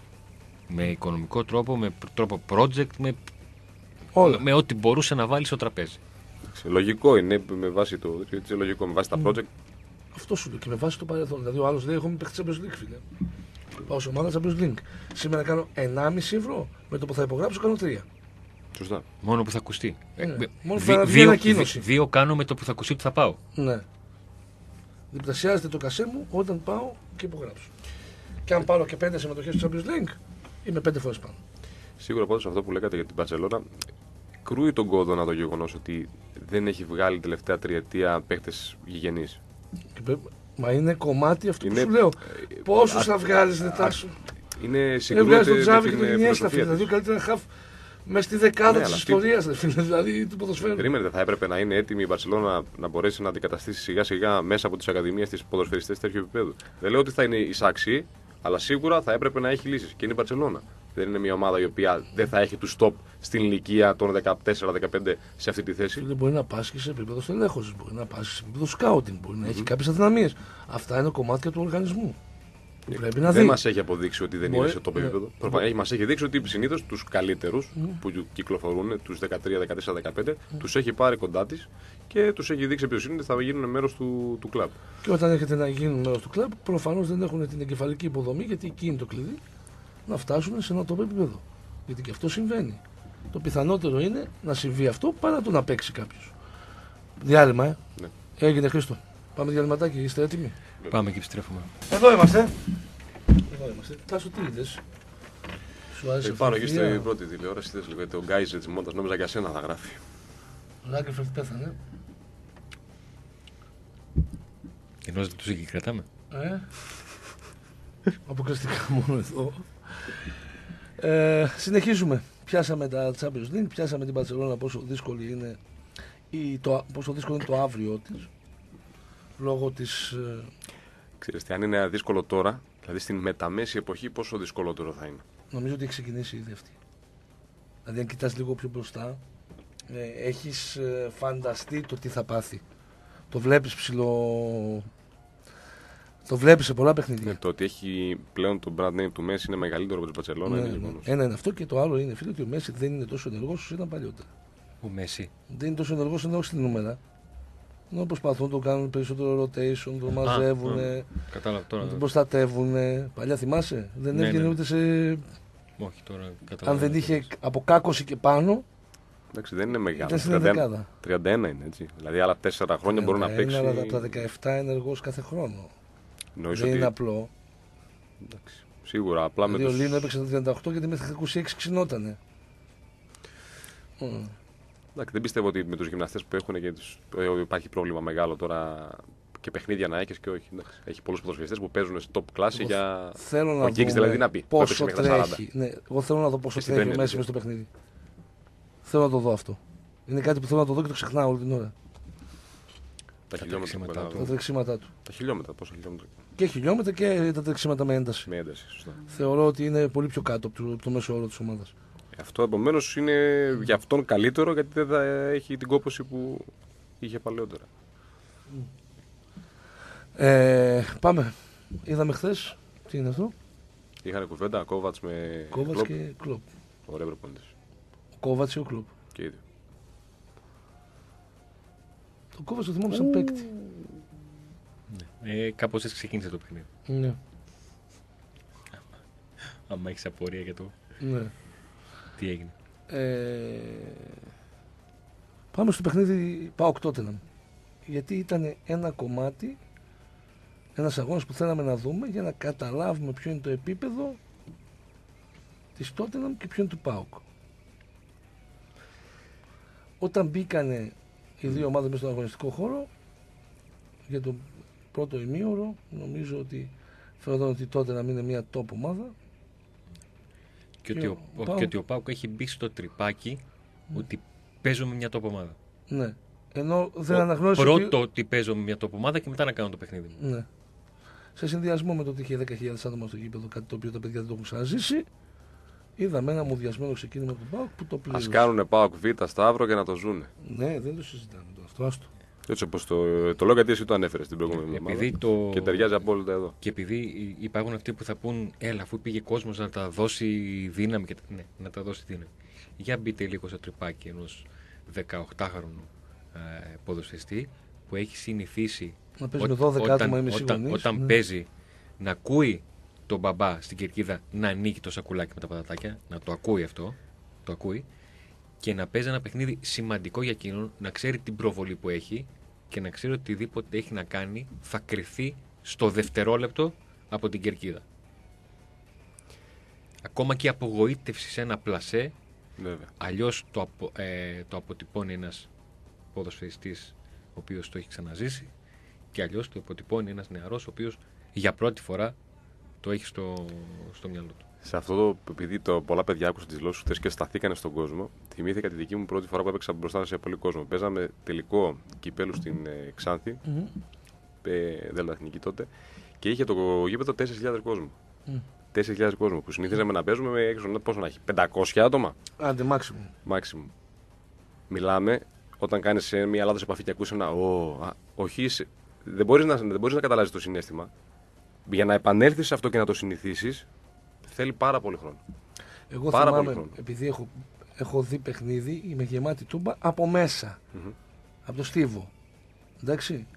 Με οικονομικό τρόπο, με πr- τρόπο project, με, όλα. με ό,τι μπορούσε να βάλει στο τραπέζι. Λογικό είναι με βάση το. Έτσι, λογικό, με βάση τα project. Αυτό σου λέω και με βάση το παρελθόν. Δηλαδή ο άλλο λέει: έχω παίχτη Champions League, φίλε. Πάω σε ομάδα Champions League. Σήμερα κάνω ενάμιση ευρώ. Με το που θα υπογράψω κάνω τρία. Σωστά. Μόνο που θα ακουστεί. Ναι. Ε, με- Μόνο δι- θα βγει δύο, ανακοίνωση. δι- δύο κάνω με το που θα ακουστεί ότι θα πάω. Ναι. Διπλασιάζεται το κασέ μου όταν πάω και υπογράψω. Και αν πάρω και πέντε συμμετοχές στο Champions League, είμαι πέντε φορές πάνω. Σίγουρα πάντως αυτό που λέγατε για την Μπαρσελόνα κρούει τον κόδωνα το γεγονός ότι δεν έχει βγάλει τελευταία τριετία παίχτες γηγενείς. Και πρέπει- Μα είναι κομμάτι αυτό Είναι- που σου λέω. ε, Πόσου α- θα βγάλει, δεν τάσου. Είναι Έβγαλε συγκρούεται τον με Τζάβι και την τον ε, Ινιέστα, φίλε. φιλοσοφία Δηλαδή ο της. καλύτερα χαφ με στη δεκάδα Ναι, τη αλλά αυτή- ιστορία, δηλαδή του ποδοσφαίρου. Περίμενετε, θα έπρεπε να είναι έτοιμη η Μπαρσελόνα να μπορέσει να αντικαταστήσει σιγά σιγά μέσα από τις ακαδημίες της ποδοσφαιριστές τέτοιου επίπεδου. Δεν λέω ότι θα είναι εισάξιοι, αλλά σίγουρα θα έπρεπε να έχει λύσεις. Και είναι η Μπαρσελόνα. Δεν είναι μια ομάδα η οποία δεν θα έχει του stop στην ηλικία των δεκατέσσερα δεκαπέντε σε αυτή τη θέση. Φίλε, μπορεί να πάσχει σε επίπεδο στελέχωση, μπορεί να πάσχει σε επίπεδο σκάουτινγκ, μπορεί να έχει κάποιε αδυναμίες. Αυτά είναι κομμάτια του οργανισμού. Που πρέπει να Δεν δει. μας έχει αποδείξει ότι δεν Μπορεί- είναι σε top ναι. επίπεδο. Προφανώς μας έχει δείξει ότι συνήθως τους καλύτερους που κυκλοφορούν, τους δεκατρία, δεκατέσσερα, δεκαπέντε, τους έχει πάρει κοντά της και τους έχει δείξει εμπιστοσύνη ότι θα γίνουν μέρος του, του κλαμπ. Και όταν έρχεται να γίνουν μέρο του κλαμπ, προφανώ δεν έχουν την εγκεφαλική υποδομή, γιατί εκεί είναι το κλειδί, να φτάσουν σε ένα top επίπεδο. Γιατί και αυτό συμβαίνει. Το πιθανότερο είναι να συμβεί αυτό παρά το να παίξει κάποιο. Διάλειμμα, ε. Ναι. Έγινε Χρήστο. Πάμε διαλυματάκι, είστε έτοιμοι. Πάμε και επιστρέφουμε. Εδώ είμαστε. Εδώ είμαστε. Τάσο, τι είδες? Σου άρεσε Ε, πάνω εκεί φωτογραφία? στην πρώτη τηλεόραση, είδες λίγο το Γκάιζε της Μόντας, νόμιζα για σένα θα γράφει. Ο Λάγκερφελτ πέθανε. Ενώ δεν τους εκεί κρατάμε. Ε, αποκλειστικά μόνο εδώ. Ε, συνεχίζουμε. πιάσαμε τα Champions League, πιάσαμε την Μπαρσελόνα πόσο δύσκολη είναι, ή το, πόσο δύσκολο είναι το αύριο της, λόγω της... Ε... Ξέρετε, αν είναι δύσκολο τώρα, δηλαδή στην μεταμέση εποχή, πόσο δυσκολότερο θα είναι. Νομίζω ότι έχει ξεκινήσει ήδη αυτή. Δηλαδή, αν κοιτάς λίγο πιο μπροστά, ε, έχεις ε, φανταστεί το τι θα πάθει. Το βλέπεις ψηλό... Το βλέπεις σε πολλά παιχνίδια. Ναι, το ότι έχει πλέον το brand name του Μέση είναι μεγαλύτερο από την Μπαρσελόνα. Ναι, ναι. Ένα είναι αυτό και το άλλο είναι, φίλε, ότι ο Μέση δεν είναι τόσο ενεργός όσο ήταν παλιότερα. Ο Μέση. Δεν είναι τόσο ενεργός ενώ στην νούμερα. Ενώ προσπαθούν, το κάνουν περισσότερο rotation, το μαζεύουν, τον προστατεύουν. Παλιά θυμάσαι, δεν ναι, έβγαινε ναι. ούτε σε. Όχι, τώρα αν δεν είχε από κάκωση και πάνω. Εντάξει, δεν είναι μεγάλο. Ήταν στην δεκάδα. τριάντα ένα είναι έτσι. Δηλαδή άλλα τέσσερα χρόνια μπορεί να παίξει. Είναι από τα δεκαεπτά ενεργός κάθε χρόνο. Νομίζω δεν ότι... είναι απλό. Εντάξει, σίγουρα. Απλά δηλαδή με ο τους... Λίνο έπαιξε το τριάντα οκτώ γιατί μέχρι το είκοσι έξι ξυνότανε. Mm. Εντάξει, δεν πιστεύω ότι με τους γυμναστές που έχουν και τους... υπάρχει πρόβλημα μεγάλο τώρα και παιχνίδια να έχεις και όχι. Εντάξει. Έχει πολλούς ποδοσφαιριστές που παίζουν σε top κλάση για. Θέλω να δω δηλαδή, να πει, πόσο τρέχει. Ναι, εγώ θέλω να δω πόσο Εσύ τρέχει μέσα στο παιχνίδι. Θέλω να το δω αυτό. Είναι κάτι που θέλω να το δω και το ξεχνάω όλη την ώρα. Τα χιλιόμετρα του. Τα τρεξίματά του. Τα χιλιόμετρα, πόσα χιλιόμετρα. Και χιλιόμετρα και τα τρεξίματα με ένταση. Με ένταση, σωστά. Θεωρώ ότι είναι πολύ πιο κάτω από το, από το μέσο όρο της ομάδας. Αυτό επομένω είναι για αυτόν καλύτερο γιατί δεν θα έχει την κόπωση που είχε παλαιότερα. Ε, πάμε. Είδαμε χθες. Τι είναι αυτό. Είχαν κουβέντα Κόβατς με. Κόβατς και Κλοπ. Ωραία προπονητής. Ο Κόβατς και ο Κλοπ. Και ίδιο. Το Κόβατς το θυμάμαι σαν παίκτη. Ναι. Ε, κάπως έτσι ξεκίνησε το παιχνίδι. Ναι. Άμα έχεις απορία για το. Ναι. Τι έγινε. Ε, πάμε στο παιχνίδι ΠΑΟΚ Τότεναμ. Γιατί ήταν ένα κομμάτι, ένας αγώνας που θέλαμε να δούμε για να καταλάβουμε ποιο είναι το επίπεδο της Τότεναμ και ποιο είναι του ΠΑΟΚ. Όταν μπήκανε οι δύο ομάδες μέσα στον αγωνιστικό χώρο για το πρώτο ημίωρο, νομίζω ότι φαίνονταν ότι τότε να μην είναι μια top ομάδα. Και, και, ότι ο, ο, Πάου... και ότι ο ΠΑΟΚ έχει μπει στο τρυπάκι mm. ότι παίζω με μια top ομάδα. Ναι. Ενώ δεν ο, αναγνώρισε. Πρώτο ότι... ότι παίζω με μια top ομάδα και μετά να κάνω το παιχνίδι μου. Ναι. Σε συνδυασμό με το ότι είχε δέκα χιλιάδες άτομα στο γήπεδο, κάτι το οποίο τα παιδιά δεν το έχουν ξαναζήσει, είδαμε ένα μουδιασμένο ξεκίνημα του ΠΑΟΚ που το πλήρωσε. Ας κάνουνε ΠΑΟΚ Β Σταύρο και να το ζούνε. Ναι, δεν το συζητάμε το αυτό. Άστο. Έτσι όπως το, το λέω γιατί εσύ το ανέφερες την προηγούμενη εβδομάδα το... και ταιριάζει απόλυτα εδώ. Και επειδή υπάρχουν αυτοί που θα πούν έλα αφού πήγε κόσμος να τα δώσει δύναμη και... Ναι, να τα δώσει δύναμη. Για μπείτε λίγο στο τρυπάκι ενός δεκαοκτάχρονου ε, ποδοσφαιριστή που έχει συνηθίσει να παίζει με δώδεκα άτομα ή μισή όταν, γονείς, όταν ναι. παίζει να ακούει τον μπαμπά στην κερκίδα να ανοίγει το σακουλάκι με τα πατατάκια, να το ακούει αυτό, το ακούει και να παίζει ένα παιχνίδι σημαντικό για εκείνον, να ξέρει την προβολή που έχει και να ξέρει ότι οτιδήποτε έχει να κάνει θα κρυφθεί στο δευτερόλεπτο από την κερκίδα. Ακόμα και η απογοήτευση σε ένα πλασέ, αλλιώς το, απο, ε, το αποτυπώνει ένας ποδοσφαιριστής ο οποίος το έχει ξαναζήσει και αλλιώς το αποτυπώνει ένας νεαρός ο οποίος για πρώτη φορά το έχει στο, στο μυαλό του. Σε αυτό το, επειδή το, πολλά παιδιά άκουσαν τις δηλώσεις χθες και σταθήκανε στον κόσμο, θυμήθηκα τη δική μου πρώτη φορά που έπαιξα μπροστά σε πολύ κόσμο. Παίζαμε τελικό κυπέλου στην ε, Ξάνθη, mm-hmm. ε, Δέλτα Εθνική τότε, και είχε το γήπεδο τέσσερις χιλιάδες κόσμο. Mm. τέσσερις χιλιάδες κόσμο που συνήθιζαμε να παίζουμε με έξω, πόσο να έχει, πεντακόσια άτομα. Άντε, maximum. Maximum. Μιλάμε όταν κάνεις μια λάθος επαφή και ακούς ένα «Ω, όχι είσαι». Δεν μπορείς να, δεν μπορείς να καταλάβεις το συναίσθημα. Για να επανέλθεις σε αυτό και να το συνηθίσεις, θέλει πάρα πολύ χρόνο. Εγώ πάρα θυμάμαι, πολύ χρόνο. επειδή έχω, έχω δει παιχνίδι, είμαι γεμάτη τούμπα από μέσα. Mm-hmm. Από το στίβο. Εντάξει.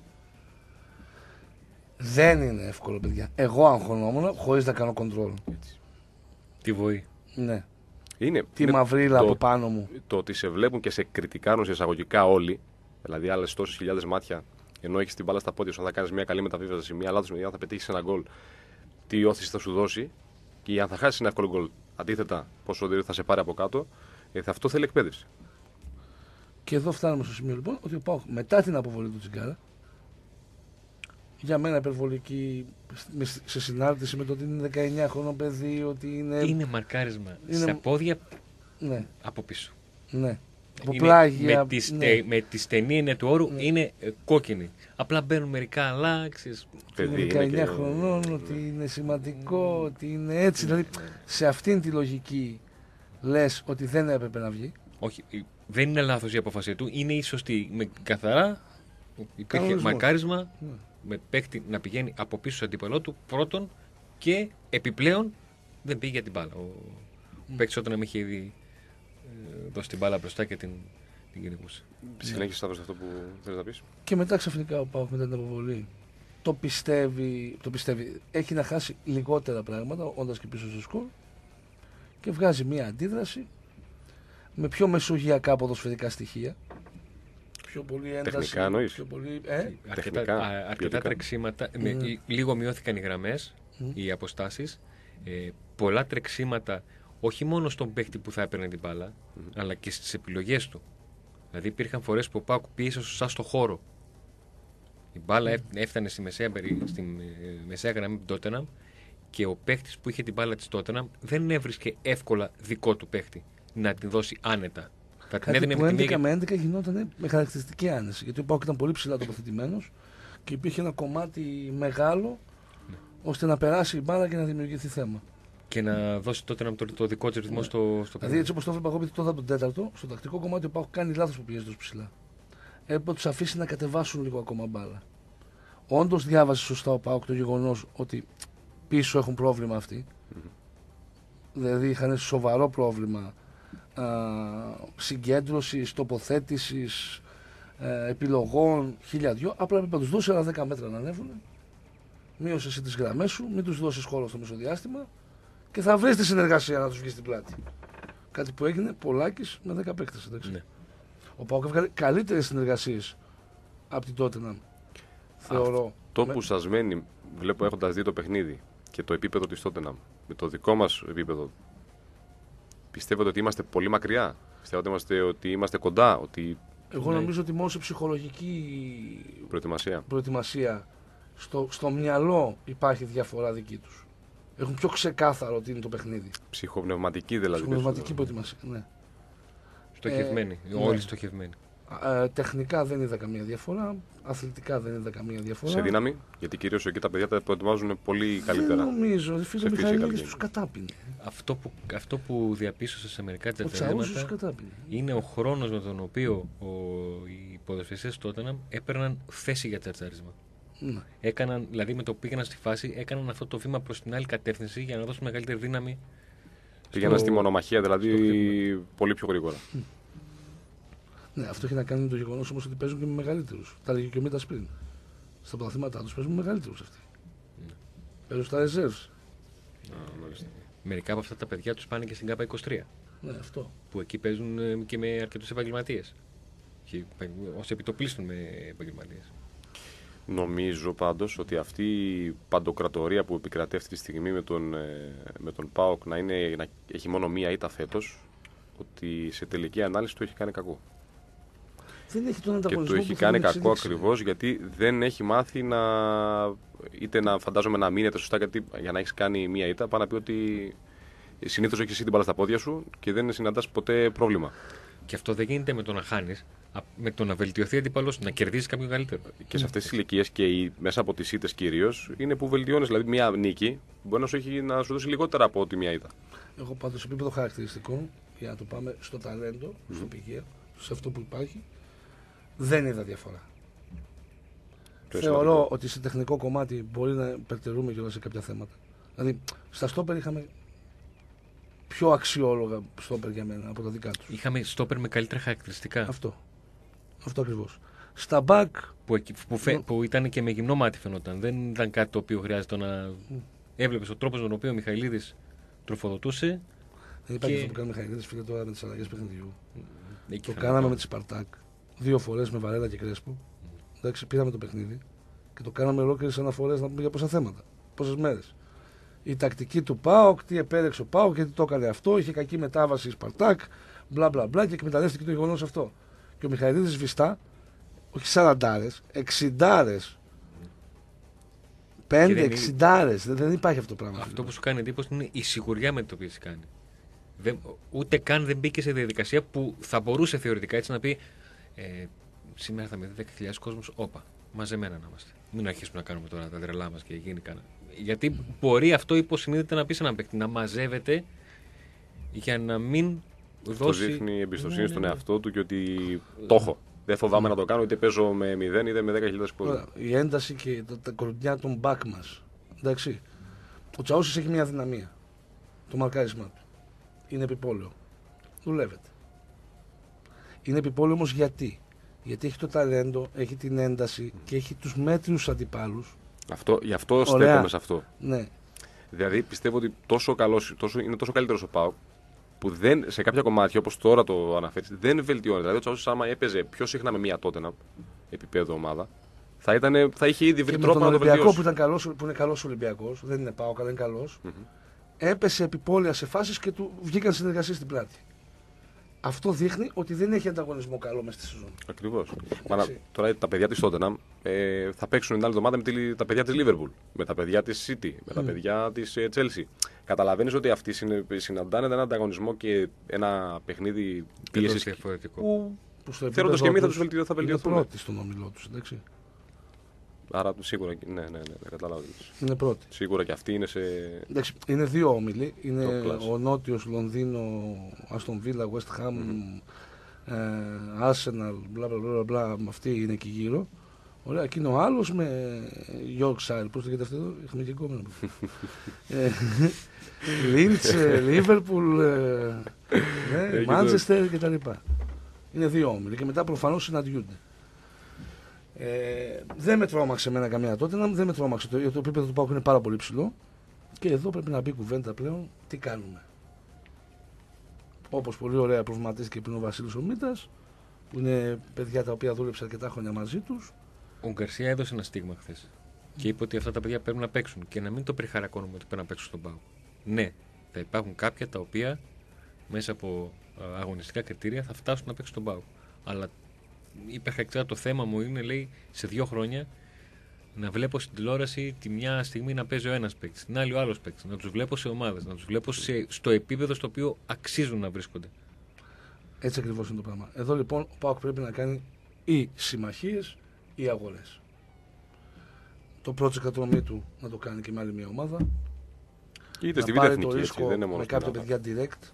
Δεν είναι εύκολο, παιδιά. Εγώ αγχωνόμουν χωρίς να κάνω κοντρόλ. Τι βοή. Ναι. Είναι, Τι είναι μαυρίλα το, από πάνω μου. Το ότι σε βλέπουν και σε κριτικάρουν σε εισαγωγικά όλοι, δηλαδή άλλες τόσες χιλιάδες μάτια, ενώ έχεις την μπάλα στα πόδια σου, αν θα κάνεις μια καλή μεταβίβαση, μια λάθος, αν θα πετύχεις ένα γκολ, τι όθηση θα σου δώσει, και αν θα χάσεις ένα εύκολο γκολ, αντίθετα, πόσο θα σε πάρει από κάτω, ε, αυτό θέλει εκπαίδευση. Και εδώ φτάνουμε στο σημείο λοιπόν ότι ο ΠΑΟΚ μετά την αποβολή του Τσιγκάρα, για μένα υπερβολική σε συνάρτηση με το ότι είναι δεκαεννιά χρονών παιδί, ότι είναι. Είναι μαρκάρισμα είναι... στα πόδια Ναι. από πίσω. Ναι. Από Είναι, πλάγια. με, τη στε, Ναι. με τη στενή έννοια του όρου Ναι. είναι ε, κόκκινη. Απλά μπαίνουν μερικά αλλά, ξέρεις, Είναι Παιδί είναι δεκαεννιά και... χρονών, ότι είναι σημαντικό, ότι είναι έτσι. Δηλαδή, σε αυτήν τη λογική λες ότι δεν έπρεπε να βγει. όχι, ε, δεν είναι λάθος η απόφαση του, είναι η σωστή. Με καθαρά υπήρχε Κανονισμός. μαρκάρισμα Ναι. με παίκτη να πηγαίνει από πίσω στον αντίπαλό του πρώτον και επιπλέον δεν πήγε για την μπάλα. Ο mm. παίκτης όταν με είχε ήδη ε, δώσει την μπάλα μπροστά και την, την κυνηγούσε. Συνέχισε Σταύρος αυτό που θέλεις να πεις. Και μετά ξαφνικά ο ΠΑΟΚ μετά την αποβολή το πιστεύει, το πιστεύει. Έχει να χάσει λιγότερα πράγματα όντας και πίσω στο σκορ και βγάζει μια αντίδραση με πιο μεσογειακά ποδοσφαιρικά στοιχεία. Πιο πολύ ένταση. Τεχνικά εννοείς? Πιο πολύ, ε? Αρκετά, Τεχνικά, α, αρκετά ποιοτικά. τρεξίματα. Mm. Με, λίγο μειώθηκαν οι γραμμές, Mm. οι αποστάσεις. Ε, πολλά τρεξίματα όχι μόνο στον παίχτη που θα έπαιρνε την μπάλα, Mm. αλλά και στις επιλογές του. Δηλαδή υπήρχαν φορές που ο Πάκου πίεσε σωστά στο χώρο. Η μπάλα Mm. έφτανε στη μεσαία, περί- στη ε, μεσαία γραμμή του Τότεναμ και ο παίχτης που είχε την μπάλα της Τότεναμ δεν έβρισκε εύκολα δικό του παίχτη να την δώσει άνετα. Θα την Κάτι έδινε που με τη έντεκα μία- με έντεκα γινόταν με χαρακτηριστική άνεση. Γιατί ο ΠΑΟΚ ήταν πολύ ψηλά τοποθετημένος και υπήρχε ένα κομμάτι μεγάλο ώστε να περάσει η μπάλα και να δημιουργηθεί θέμα. και να δώσει τότε το, το δικό του ρυθμό Ναι. στο, στο Δηλαδή, έτσι όπως το έβλεπα εγώ, επειδή τότε από τον τέταρτο, στο τακτικό κομμάτι ο ΠΑΟΚ κάνει λάθος που πιέζει τόσο ψηλά. Έπρεπε να τους αφήσει να κατεβάσουν λίγο ακόμα μπάλα. Όντως διάβασε σωστά ο ΠΑΟΚ το γεγονός ότι πίσω έχουν πρόβλημα αυτοί. Mm-hmm. Δηλαδή είχαν σοβαρό πρόβλημα α, συγκέντρωσης, τοποθέτησης, ε, επιλογών, χίλια δυο. Απλά έπρεπε να τους δώσει άλλα δέκα μέτρα να ανέβουν. Μείωσε εσύ τις γραμμές σου, μην τους δώσεις χώρο στο μεσοδιάστημα και θα βρεις τη συνεργασία να τους βγει στην πλάτη. Κάτι που έγινε Πολάκης με δέκα παίκτες. Εντάξει. Ναι. Ο ΠΑΟΚ έβγαλε καλύτερες συνεργασίες από την Τότεναμ. Θεωρώ. Το Με- που σας μένει, βλέπω έχοντας δει το παιχνίδι και το επίπεδο της Τότεναμ με το δικό μας επίπεδο, πιστεύετε ότι είμαστε πολύ μακριά? Πιστεύετε είμαστε, ότι είμαστε κοντά, ότι Εγώ Ναι. νομίζω ότι μόνο σε ψυχολογική προετοιμασία. προετοιμασία στο, στο μυαλό υπάρχει διαφορά δική τους. Έχουν πιο ξεκάθαρο τι είναι το παιχνίδι. Ψυχοπνευματική δηλαδή. Πνευματική προετοιμασία. Ναι. Στοχευμένοι. Ε, όλοι ναι. στοχευμένοι. Ε, τεχνικά δεν είδα καμία διαφορά. Αθλητικά δεν είδα καμία διαφορά. Σε δύναμη, γιατί κυρίως εκεί τα παιδιά τα προετοιμάζουν πολύ καλύτερα. Δεν νομίζω. Φίλε Σε Μιχαήλ, physical τους games. κατάπινε. Αυτό που, αυτό που διαπίστωσα σε μερικά Ο Τσαούσος τους τετραλέματα κατάπινε. είναι ο χρόνος με τον οποίο ο, οι ποδοσφαιριστές του Τότεναμ έπαιρναν θέση για τσαρτσάρισμα. Ναι. Έκαναν, δηλαδή με το που πήγαιναν στη φάση, έκαναν αυτό το βήμα προς την άλλη κατεύθυνση για να δώσουν μεγαλύτερη δύναμη. Πήγαιναν στο- στη μονομαχία, δηλαδή στο χτύπημα. πολύ πιο γρήγορα. Ναι, αυτό έχει να κάνει με το γεγονό όμως ότι παίζουν και με μεγαλύτερους. Τα λέγει και ο Μίτας πριν. Στα πρωταθλήματά τους παίζουν με μεγαλύτερους αυτοί. Ναι. Παίζουν στα reserves. Α, μάλιστα. Μερικά από αυτά τα παιδιά τους πάνε και στην ΚΑΠΑ είκοσι τρία, Ναι, αυτό. που εκεί παίζουν ε, και με αρκετούς επαγγελματίες. Και ως επιτοπλίστων με επαγγελματίες. Νομίζω πάντως ότι αυτή η παντοκρατορία που επικρατεί αυτή τη στιγμή με τον, ε, με τον ΠΑΟΚ να, είναι, να έχει μόνο μία ήττα φέτος, ότι σε τελική ανάλυση του έχει κάνει κακό. Δεν έχει τον Και ανταγωνισμό. του έχει που κάνει θέλει να κακό εξελίξει. ακριβώς γιατί δεν έχει μάθει να. Είτε να φαντάζομαι να μείνεται σωστά, γιατί για να έχει κάνει μία ήττα, πάει να πει ότι συνήθως έχει εσύ την μπάλα στα πόδια σου και δεν συναντάς ποτέ πρόβλημα. Και αυτό δεν γίνεται με το να χάνεις, με το να βελτιωθεί αντίπαλος, να κερδίσεις κάποιον καλύτερο. Και σε αυτές τις ηλικίες και οι, μέσα από τις ήττες κυρίως είναι που βελτιώνεις. Δηλαδή, μία νίκη μπορεί να σου, έχει, να σου δώσει λιγότερα από ότι μία ήττα. Εγώ πάντως σε επίπεδο χαρακτηριστικών, για να το πάμε στο ταλέντο, στο πηγαίο, σε αυτό που υπάρχει, δεν είδα διαφορά. Το Θεωρώ σημαντικό. ότι σε τεχνικό κομμάτι μπορεί να υπερτερούμε και σε κάποια θέματα. Δηλαδή, στα στόπερ είχαμε πιο αξιόλογα στόπερ για μένα από τα δικά τους. Είχαμε στόπερ με καλύτερα χαρακτηριστικά. Αυτό. Αυτό ακριβώς. Στα back, Που, εκεί- που, φε- που ήταν και με γυμνό μάτι φαινόταν. Δεν ήταν κάτι το οποίο χρειάζεται να. Έβλεπε ο τρόπο με τον οποίο ο Μιχαηλίδης τροφοδοτούσε. δεν υπάρχει Και- αυτό που κάνει ο Μιχαηλίδης, φίλε, τώρα με τις αλλαγές παιχνιδιού. Εκεί Το είχαμε κάναμε το- με τη Σπαρτάκ δύο φορές με Βαρέλα και Κρέσπο. Εντάξει, πήραμε το παιχνίδι και το κάναμε ολόκληρες αναφορές να πούμε για πόσα θέματα. Πόσες μέρες. Η τακτική του ΠΑΟΚ, τι επέλεξε ο ΠΑΟΚ, γιατί το έκανε αυτό, είχε κακή μετάβαση η Σπαρτάκ, μπλα μπλα μπλα και εκμεταλλεύτηκε το γεγονός αυτό. Και ο Μιχαηλίδης βιστά, όχι σαραντάρες, εξιντάρες. Πέντε, δεν είναι- εξιντάρες. Δεν, δεν υπάρχει αυτό το πράγμα. Αυτό που σου κάνει εντύπωση είναι η σιγουριά με την οποία σε κάνει. Δεν, ούτε καν δεν μπήκε σε διαδικασία που θα μπορούσε θεωρητικά έτσι να πει ε, σήμερα θα με δει δέκα χιλιάδες κόσμος, όπα, μαζεμένα να είμαστε. Μην αρχίσουμε να κάνουμε τώρα τα τρελά μας και γίνει κανένα. Γιατί μπορεί αυτό υποσυνείδητα να πει σε έναν παίκτη, να μαζεύεται για να μην Αυτό δώσει... δείχνει εμπιστοσύνη ναι, στον ναι, ναι. εαυτό του και ότι το έχω. Δεν φοβάμαι να το κάνω είτε παίζω με μηδέν είτε με δέκα χιλιάδες κόσμο. Η ένταση και τα, τα κορδιά των back μας. Εντάξει. Ο Τσαούσης έχει μια δυναμία. Το μαρκάρισμά του. Είναι επιπόλαιο. Δουλεύεται. Είναι επιπόλαιο όμως γιατί. Γιατί έχει το ταλέντο, έχει την ένταση και έχει τους μέτριους αντιπάλους. Αυτό, γι' αυτό Ωραία. στέκομαι σε αυτό. Ναι. Δηλαδή πιστεύω ότι τόσο καλός, τόσο, είναι τόσο καλύτερος ο ΠΑΟΚ που δεν, σε κάποια κομμάτια όπως τώρα το αναφέρεις δεν βελτιώνεται. Δηλαδή ο Τσαούσης άμα έπαιζε πιο συχνά με μια Τότεναμ επίπεδο ομάδα θα, ήταν, θα είχε ήδη βρει Και με τρόπο τον να το Ολυμπιακό βελτιώσει. που, ήταν καλός, που είναι καλός Ολυμπιακός, δεν είναι ΠΑΟΚ αλλά είναι καλός, Mm-hmm. έπεσε επιπόλαια σε φάσεις και του βγήκαν συνεργασίες στην πλάτη. Αυτό δείχνει ότι δεν έχει ανταγωνισμό καλό μέσα στη σεζόν. Ακριβώς. Μα να- τώρα τα παιδιά της Τότεναμ ε, θα παίξουν την άλλη εβδομάδα με τη, τα παιδιά της Λίβερπουλ, με τα παιδιά της City, με τα Mm. παιδιά της ε, Chelsea. Καταλαβαίνεις ότι αυτοί συνε- συναντάνε έναν ανταγωνισμό και ένα παιχνίδι Τελώς πίεσης. διαφορετικό. Που, που στο Θέλοντας επίπεδο και εμείς θα τους τους βελτιω- θα είναι βελτιωθούν. πρώτοι στον όμιλό τους, εντάξει. Άρα σίγουρα, ναι, ναι, ναι, ναι καταλάβω. Είναι πρώτοι. Σίγουρα και αυτοί είναι σε. Εντάξει, είναι δύο όμιλοι. Είναι Top class. ο Νότιος, Λονδίνο, Αστον Βίλα, West Ham, Mm-hmm. ε, Arsenal, μπλα μπλα μπλα, μπλα, αυτή είναι εκεί γύρω. Ωραία, και είναι ο άλλος με Yorkshire, πώς το λέγεται αυτό εδώ, είχαμε και κόμμα. Λίντς, Λίβερπουλ, Έχει Μάντσεστερ κτλ. Είναι δύο όμιλοι και μετά προφανώς συναντιούνται. Ε, δεν με τρόμαξε εμένα καμία τότε, δεν με τρόμαξε. Το, το επίπεδο του ΠΑΟΚ είναι πάρα πολύ ψηλό και εδώ πρέπει να μπει κουβέντα πλέον τι κάνουμε. Όπως πολύ ωραία προβληματίστηκε πριν ο Βασίλης ο Μήτας, που είναι παιδιά τα οποία δούλεψε αρκετά χρόνια μαζί τους. Ο Γκαρσία έδωσε ένα στίγμα χθε. Και είπε ότι αυτά τα παιδιά πρέπει να παίξουν και να μην το περιχαρακώνουμε ότι πρέπει να παίξουν στον ΠΑΟΚ. Ναι, θα υπάρχουν κάποια τα οποία μέσα από α, αγωνιστικά κριτήρια θα φτάσουν να παίξουν στον ΠΑΟΚ. Αλλά υπερχαρακτηριστικά το θέμα μου είναι, λέει, σε δύο χρόνια να βλέπω στην τηλεόραση τη μια στιγμή να παίζει ο ένας παίκτης, την άλλη ο άλλος παίκτης. Να τους βλέπω σε ομάδες, να τους βλέπω σε, στο επίπεδο στο οποίο αξίζουν να βρίσκονται. Έτσι ακριβώς είναι το πράγμα. Εδώ λοιπόν ο ΠΑΟΚ πρέπει να κάνει ή συμμαχίες ή αγορές. Το πρώτο εκατομμύριο του να το κάνει και με άλλη μια ομάδα. Είτε στη να Β' πάρει το Εθνική, έτσι, ρίσκο δεν είναι μόνο με στην κάποια Ελλάδα. παιδιά direct.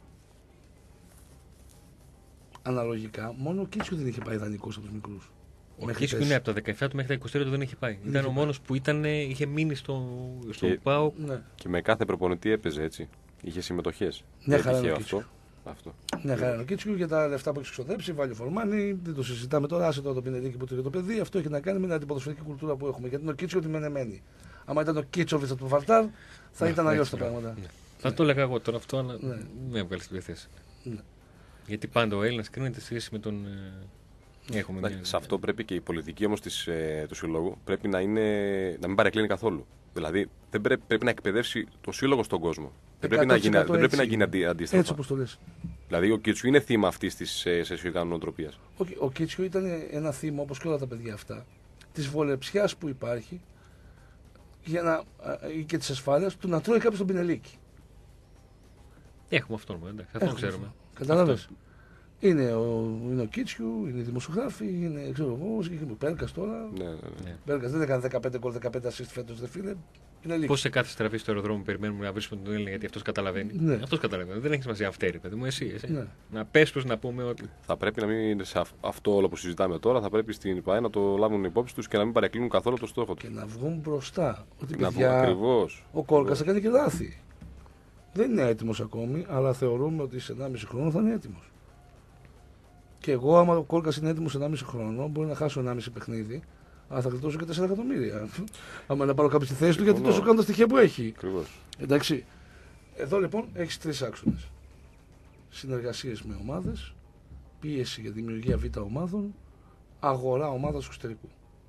Αναλογικά, μόνο ο Κίτσιο δεν είχε πάει δανεικός από τους μικρούς. Ο Μέχρι Κίσκου πέρσι. είναι από τα δεκαεπτά του μέχρι τα είκοσι τρία του δεν έχει πάει. Ήταν είχε ο πάει. μόνος που ήταν, είχε μείνει στο, στο Και- ΠΑΟΚ. Ναι, Και με κάθε προπονητή έπαιζε έτσι. Είχε συμμετοχές. Μια Δεν χαρά τυχαίο είναι ο αυτό. αυτό. μια χαρά είναι ο Κίτσιο για τα λεφτά που έχει ξοδέψει, βάλει φορμάνι, δεν το συζητάμε τώρα. Άσε τώρα το πινελίκι που τρώει το παιδί. Αυτό έχει να κάνει με την αντιποδοσφαιρική κουλτούρα που έχουμε. Γιατί είναι ο Κίτσιο ότι μενεμένη. Άμα ήταν ο Κίτσοβιτ από το Βαρτάρ, θα Ναι, ήταν ναι, αλλιώ τα ναι, πράγματα. ναι. Θα το έλεγα εγώ τώρα αυτό, αλλά Ναι. με έβγαλε στην θέση. Ναι. Γιατί πάντα ο Έλληνας κρίνεται σε σχέση με τον. ε, Έχουμε Εντάξει, μια... σε αυτό πρέπει και η πολιτική όμως της, ε, του συλλόγου πρέπει να, είναι, να μην παρεκκλίνει καθόλου. Δηλαδή δεν πρέπει, πρέπει να εκπαιδεύσει το σύλλογο στον κόσμο. Δεν πρέπει να γίνει, δεν πρέπει να γίνει αντί, αντίστροφα. Έτσι όπως το λες. Δηλαδή ο Κίτσου είναι θύμα αυτής της ε, σεσουητάνου νοοτροπίας. Ο, ο Κίτσιο ήταν ένα θύμα, όπως και όλα τα παιδιά αυτά, της βολεψιάς που υπάρχει για να, α, και της ασφάλειας του να τρώει κάποιος τον πινελίκι. Έχουμε αυτόν, εντάξει, αυτόν Έχουμε ξέρουμε. αυτό. Κατάλαβες. Αυτός. Είναι ο, είναι ο Κίτσιου, είναι οι δημοσιογράφοι, είναι ξέρω εγώ, και ο Πέρκας τώρα. Ναι, ναι, ναι. Ναι. Πέρκας δεν έκανε δεκαπέντε γκολ, δεκαπέντε assist φέτος, δε φίλε. Είναι λίγο. Πώς σε κάθε στραβή στο αεροδρόμιο περιμένουμε να βρίσκουμε τον Έλληνα γιατί αυτός καταλαβαίνει. Ναι. Αυτός καταλαβαίνει. Δεν έχει σημασία φταίει, παιδί μου, εσύ. εσύ. Ναι. Να πες τους να πούμε ότι. Θα πρέπει να μην, σε αυ- αυτό όλο που συζητάμε τώρα, θα πρέπει στην ΠΑΕ να το λάβουν υπόψη τους και να μην παρεκκλίνουν καθόλου το στόχο Και τους. να βγουν μπροστά. Ότι Να βγουν παιδιά, ακριβώς. ο Κόλκας θα κάνει και λάθη. Δεν είναι έτοιμος ακόμη, αλλά θεωρούμε ότι σε ενάμιση χρόνο θα είναι έτοιμος. Και εγώ, άμα ο Κόλκας είναι έτοιμος σε ενάμιση χρόνο, μπορεί να χάσω ενάμιση παιχνίδι, αλλά θα γλιτώσω και τέσσερα εκατομμύρια. άμα να πάρω κάποιο στη θέση του, γιατί τόσο κάνουν τα στοιχεία που έχει. Ακριβώς. Εντάξει. Εδώ λοιπόν έχεις τρεις άξονες. Συνεργασίες με ομάδες, πίεση για δημιουργία β' ομάδων, αγορά ομάδας του εξωτερικού.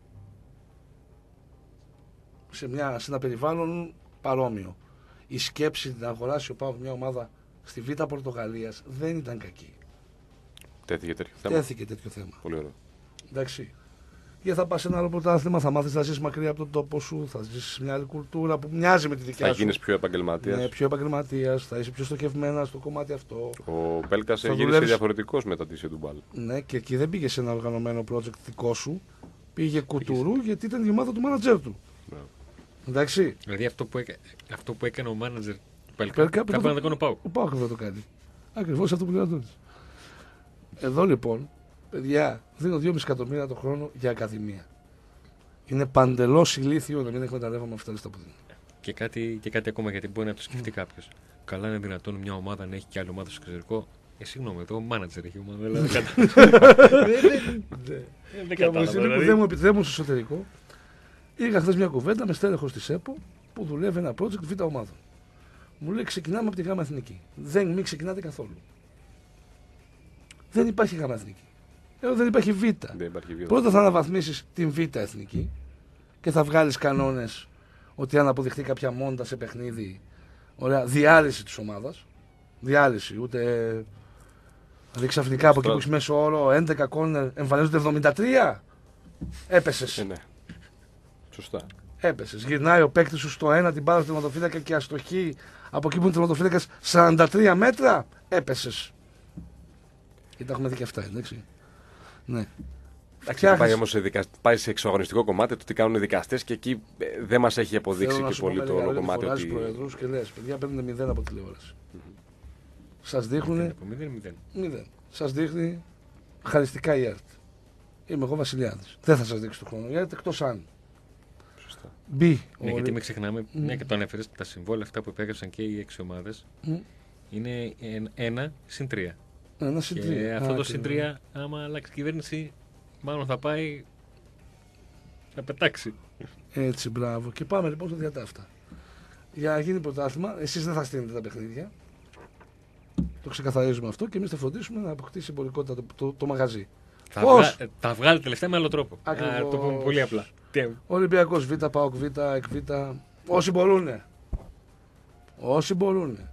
Σε, μια, σε ένα περιβάλλον παρόμοιο. Η σκέψη να αγοράσει ο ΠΑΟΚ μια ομάδα στη Β' Πορτογαλίας δεν ήταν κακή. Τέθηκε τέτοιο θέμα. Τέθηκε τέτοιο θέμα. Πολύ ωραίο. Εντάξει. Γιατί θα πα σε ένα άλλο πρωτάθλημα, θα μάθει να ζει μακριά από τον τόπο σου, θα ζήσει μια άλλη κουλτούρα που μοιάζει με τη δικιά Θα σου. γίνει πιο επαγγελματία. Ναι, πιο επαγγελματία, θα είσαι πιο στοχευμένα στο κομμάτι αυτό. Ο Πέλκα έχει γύρισε δουλεύεις... διαφορετικό μετά τη του μπάλ. Ναι, και εκεί δεν πήγε σε ένα οργανωμένο project δικό σου. Πήγε κουτουρού γιατί ήταν η ομάδα του μάνατζερ του. Ναι. Εντάξει. Δηλαδή αυτό που, έκα... αυτό που έκανε ο μάνατζερ του Πέλκα, Πέλκα, θα πρέπει να το κάνει ο Πάουκ. Ο Πάουκ θα το κάνει. Ακριβώ αυτό που λέει ο Αντώνης. Εδώ λοιπόν, παιδιά, δίνω δυόμισι εκατομμύρια το χρόνο για ακαδημία. Είναι παντελώς ηλίθιο να μην εκμεταλλεύομαι αυτά τα λεφτά που δίνω. Και κάτι, και κάτι ακόμα, γιατί μπορεί να το σκεφτεί κάποιο. Καλά, είναι δυνατόν μια ομάδα να έχει και άλλη ομάδα στο εξωτερικό. Ε, συγγνώμη, εδώ ο μάνατζερ έχει ομάδα. Δηλαδή, δεν Και από τη στιγμή κατάλαβα. που δηλαδή. δεν μου επιτρέπουν στο εσωτερικό, είχα χθε μια κουβέντα με στέλεχο τη ΕΠΟ που δουλεύει ένα project β' ομάδων. Μου λέει: ξεκινάμε από τη ΓΑΜΑ Εθνική. Δεν μην ξεκινάτε καθόλου. Δεν υπάρχει ΓΑΜΑ Εθνική. Εδώ δεν υπάρχει Β. Δεν υπάρχει βίντεο. Πρώτα θα αναβαθμίσεις την Β' Εθνική και θα βγάλεις κανόνες ότι αν αποδειχτεί κάποια μόντα σε παιχνίδι, ωραία, διάλυση της ομάδας. Διάλυση, ούτε. Δηλαδή ξαφνικά από εκεί που έχει μέσο όρο έντεκα κόρνερ εμφανίζονται εβδομήντα τρία. Έπεσες. Ε, ναι. Σωστά. Έπεσες. Γυρνάει ο παίκτης σου στο ένα την μπάλα του τερματοφύλακα και αστοχή από εκεί που είναι τερματοφύλακας σαράντα τρία μέτρα. Έπεσες. Και τα έχουμε δει και αυτά, εντάξει. Ναι. Εντάξει, πάει όμως σε, δικασ... πάει σε εξωαγωνιστικό κομμάτι το τι κάνουν οι δικαστές και εκεί ε, δεν μας έχει αποδείξει και πολύ το όλο κομμάτι. Ότι... Ότι... προεδρούς και λες, παιδιά παίρνουν μηδέν από τηλεόραση. Mm-hmm. Σας δείχνουν μηδέν μηδέν. μηδέν. Σας δείχνει χαριστικά η ΕΡΤ. Είμαι εγώ Βασιλιάδης. Δεν θα σας δείξει το χρόνο η ΕΡΤ εκτός αν. Σωστά. Μπει. Ναι, γιατί μην ξεχνάμε, Mm. μια και το ανέφερες, τα συμβόλαια αυτά που υπέγραψαν και οι έξι ομάδες Mm. είναι εν- ένα συν τρία. Ένα συν Και τρία. αυτό Α, το και συν τρία, άμα αλλάξει κυβέρνηση, μάλλον θα πάει να πετάξει. Έτσι, μπράβο. Και πάμε λοιπόν στο διατάφτα. Για να γίνει πρωτάθλημα, εσείς δεν θα στείλετε τα παιχνίδια. Το ξεκαθαρίζουμε αυτό και εμείς θα φροντίσουμε να αποκτήσει εμπορικότητα το, το, το μαγαζί. Θα, Πώς? βγα... θα βγάλετε λεφτά με άλλο τρόπο. Ακριβώς. Α, το πούμε πολύ απλά. Τι- Ολυμπιακός Β, ΠΑΟΚ Β, ΕΚ Β. Όσοι μπορούνε. Όσοι μπορούνε.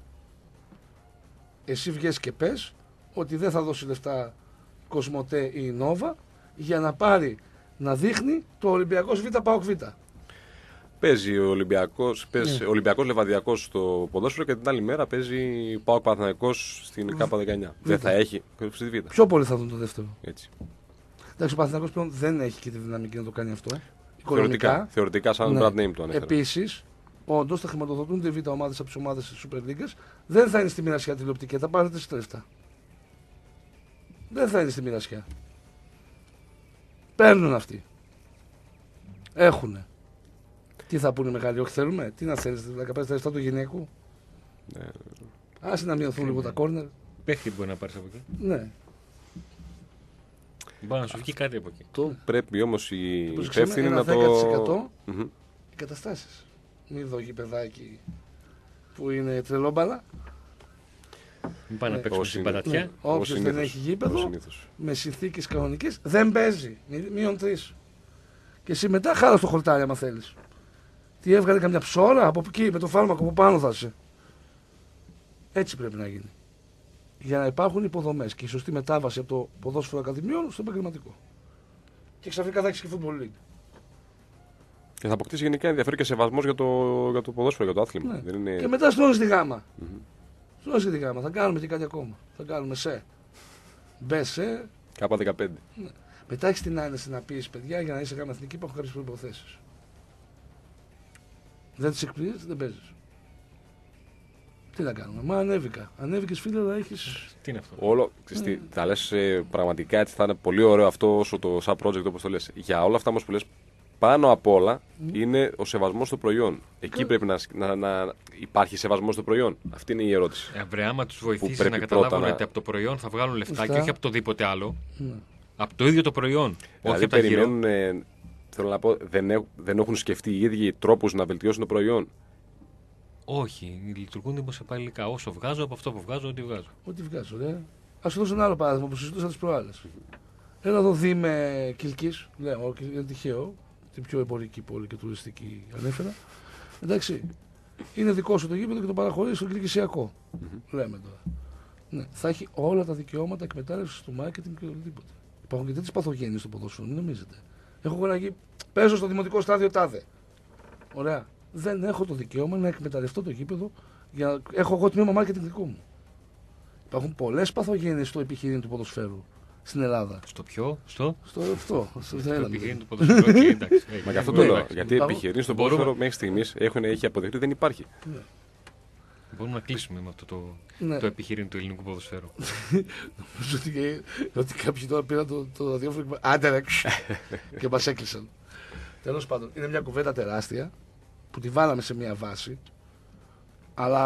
Εσύ βγες και πες ότι δεν θα δώσει λεφτά Κοσμοτέ ή Νόβα για να πάρει να δείχνει το Ολυμπιακός Β, ΠΑΟΚ Β. Παίζει ο Ολυμπιακός, παίζει Ναι. Ολυμπιακός Λεβαδιακός στο ποδόσφαιρο και την άλλη μέρα παίζει ΠΑΟΚ Παναθηναϊκός στην ΚΑΠΑ δεκαεννιά. Δεν θα έχει στη Β. Πιο πολύ θα δουν το δεύτερο. Έτσι. Εντάξει, ο Παναθηναϊκός πλέον δεν έχει και τη δυναμική να το κάνει αυτό. Θεωρητικά, Οικονομικά. θεωρητικά σαν Ναι. brand name το ανέφερα. Επίσης, όντως θα χρηματοδοτούνται οι Β' ομάδες από τις ομάδες της Super League. Δεν θα είναι στη μοιρασιά τηλεοπτική, θα πάρετε εσείς τα λεφτά. Δεν θα είναι στη μοιρασιά. Παίρνουν αυτοί. Έχουνε. Τι θα πούνε οι μεγάλοι, όχι θέλουμε. Τι να θέλεις, να καπέσεις τα λεφτά του γυναίκου. Ναι. Άσε να μειωθούν λίγο τα κόρνερ. Παίχτη μπορεί να πάρει από εκεί. Ναι. Μπορεί να σου βγει κάτι από εκεί. Το Πρέπει όμως οι προσεξάμε, υπεύθυνοι ένα να δέκα τοις το. εκατό Μμμ. οι καταστάσεις. Μη δω γηπεδάκι που είναι τρελόμπαλα. Μην πάνε να Ναι. παίξουμε Όσοι στην είναι. πατατιά. Ναι. Όποιος δεν συνήθως. έχει γήπεδο, Ως συνήθως. με συνθήκες κανονικές δεν παίζει. Μη- Μείον τρεις. Και εσύ μετά χάλα στο χορτάρι άμα θέλεις. Τι έβγαλε καμιά ψώρα από εκεί με το φάρμακο που πάνω θα είσαι. Έτσι πρέπει να γίνει. Για να υπάρχουν υποδομές και η σωστή μετάβαση από το ποδόσφαιρο ακαδημιών στο επαγγελματικό. Και ξαφνικά θα έχεις και Football League. Και θα αποκτήσει γενικά ενδιαφέρον και σεβασμός για το, για το ποδόσφαιρο, για το άθλημα. Ναι. Δεν είναι... Και μετά στο στη γάμα. Μμμ. Στο στη γάμα. Θα κάνουμε και κάτι ακόμα. Θα κάνουμε σε. Μπε σε. ΚΑΠΑ δεκαπέντε. Μετά έχει την άνεση να πει παιδιά για να είσαι γάμα εθνική υπάρχουν κάποιε προποθέσει. Δεν τι εκπληρεί, δεν παίζει. Τι να κάνουμε. Μα ανέβηκα. Ανέβηκε φίλε, να έχει. Τι είναι αυτό. Όλο, ξέρεις τι, τα λες ε, πραγματικά έτσι θα είναι πολύ ωραίο αυτό όσο το σαν project όπως το λες. Για όλα αυτά όμως που λες, πάνω απ' όλα είναι ο σεβασμός στο προϊόν. Εκεί Κα- πρέπει να, να, να υπάρχει σεβασμός στο προϊόν. Αυτή είναι η ερώτηση. Ε, βρε, άμα του βοηθήσει πρέπει να καταλάβουν πρώτα να- ότι από το προϊόν θα βγάλουν λεφτά Αυτά. και όχι από το οτιδήποτε άλλο. Ναι. Από το ίδιο το προϊόν. Όχι Δηλαδή από τα γύρω. περιμένουν, ε, θέλω να πω, δεν, έχ- δεν έχουν σκεφτεί οι ίδιοι τρόπους να βελτιώσουν το προϊόν. Όχι, λειτουργούν δημοσιοπαλληλικά. Όσο βγάζω, από αυτό που βγάζω, ό,τι βγάζω. Ό,τι βγάζω, ρε. Α σου δώσω ένα άλλο παράδειγμα που συζητούσα τι προάλλε. Έλα εδώ δει με Κιλκή. Λέω, είναι τυχαίο. Την πιο εμπορική πόλη και τουριστική ανέφερα. Εντάξει. Είναι δικό σου το γήπεδο και το παραχωρεί στο κιλκυσιακό. Λέμε τώρα. Ναι. Θα έχει όλα τα δικαιώματα εκμετάλλευση του marketing και οτιδήποτε. Υπάρχουν και τέτοιε παθογένειε στο ποδόσφαιρο, μην νομίζετε. Έχω γονάκι, παίζω στο δημοτικό στάδιο τάδε. Ωραία. Δεν έχω το δικαίωμα να εκμεταλλευτώ το γήπεδο για να έχω εγώ τμήμα marketing δικό μου. Υπάρχουν πολλές παθογένειες στο επιχείρημα του ποδοσφαίρου στην Ελλάδα. Στο ποιο, στο. Στο αυτό. Στο Στο επιχείρημα του ποδοσφαίρου. Okay, εντάξει. Μα γι' αυτό το Ναι, λέω. εντάξει. Γιατί Υπάρχουν- επιχειρήσει στο Μπορούμε- ποδόσφαιρο μέχρι στιγμή έχει αποδειχθεί δεν υπάρχει. Μπορούμε να κλείσουμε με αυτό το, Ναι. το επιχείρημα του ελληνικού ποδοσφαίρου. Νομίζω ότι, ότι κάποιοι τώρα πήραν το, το ραδιόφωνο και άντε ρε, και μας έκλεισαν. Τέλος πάντων, είναι μια κουβέντα τεράστια που τη βάλαμε σε μια βάση, αλλά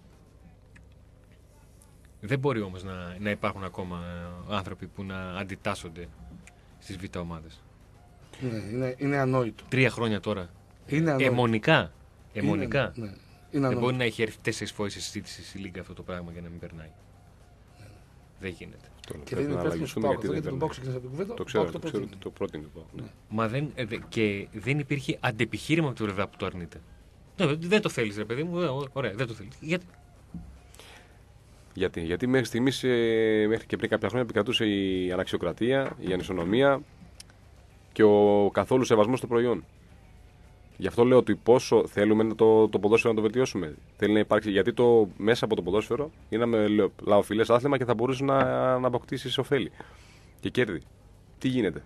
Δεν μπορεί όμως να, να υπάρχουν ακόμα ε, άνθρωποι που να αντιτάσσονται στις β' ομάδες. ναι, είναι, είναι ανόητο. Τρία χρόνια τώρα. Είναι ανόητο. Αιμονικά. Αιμονικά. Είναι, ναι, είναι Δεν ανόητο. μπορεί να έχει έρθει τέσσερις φορές σε συζήτηση στη Λίγκα αυτό το πράγμα για να μην περνάει. Δεν γίνεται. Τώρα Και πρέπει δεν να είναι υπεύθυνο του αλλαγιστούμε Πάουκ. γιατί Αυτό δεν γιατί τον παίρνει. Πάουκ ξεκίνησε από την κουβέντα. Το ο ξέρω, Πάουκ το ξέρω προτείνει. ότι το πρότεινε το Πάουκ. Ναι. Μα δεν, ε, δε- και δεν υπήρχε αντεπιχείρημα από το Ρεδά που το αρνείται. Ναι, δεν το θέλεις ρε παιδί μου, ε, ωραία, δεν το θέλεις. Γιατί. Γιατί, γιατί μέχρι στιγμή, μέχρι και πριν κάποια χρόνια, επικρατούσε η αναξιοκρατία, η ανισονομία και ο καθόλου σεβασμός στο προϊόν. Γι' αυτό λέω ότι πόσο θέλουμε να το, το ποδόσφαιρο να το βελτιώσουμε. Θέλει να υπάρξει, γιατί το, μέσα από το ποδόσφαιρο είναι με λαοφιλές άθλημα και θα μπορούσε να, να αποκτήσει ωφέλη και κέρδη. Τι γίνεται.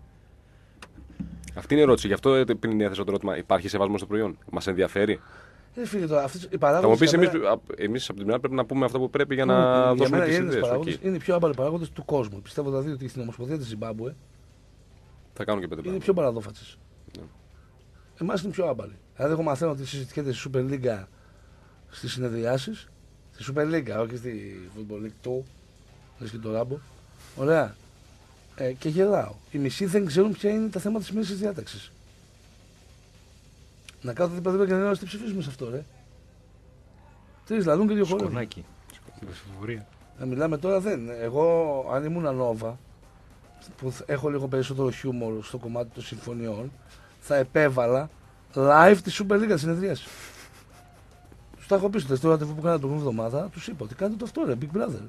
Αυτή είναι η ερώτηση. Γι' αυτό πριν έθεσα το ερώτημα, υπάρχει σεβασμό στο προϊόν. Μας ενδιαφέρει. Ε, φίλε, τώρα, αυτοί οι Θα παράγοντες μου πει, για εμεί μένα- εμείς από την πλευρά πρέπει να πούμε αυτό που πρέπει για για να μένα δώσουμε οι τι Έλληνες ιδέε. παράγοντες είναι οι πιο άμπαλοι παράγοντες του κόσμου. Πιστεύω δηλαδή ότι στην Ομοσπονδία της Ζιμπάμπουε Θα κάνουν και πέντε είναι πράγματα. πιο παραδόφατες. Ναι. Εμάς είναι πιο άμπαλοι. Δηλαδή, εγώ μαθαίνω ότι συζητιέται στη Super League στις συνεδριάσεις. Στη Super League, όχι στη Football League δύο, λες και το Ράμπο. Ωραία. Ε, και γελάω. Οι μισοί δεν ξέρουν ποια είναι τα θέματα της ημέρας της διάταξης. Να κάθονται δίπλα δίπλα και να λένε τι ψηφίζουμε σε αυτό, ρε. Τρεις λαλούν και δύο χωρών. Σκονάκι. Στην ψηφοφορία. Να μιλάμε τώρα δεν. Εγώ, αν ήμουν ανόβα, που θ- έχω λίγο περισσότερο χιούμορ στο κομμάτι των συμφωνιών, θα επέβαλα live τη Super League συνεδρίαση. Του τα έχω πει στο τελευταίο ραντεβού που κάναμε την προηγούμενη εβδομάδα, του είπα ότι κάντε το αυτό, ρε, Big Brother.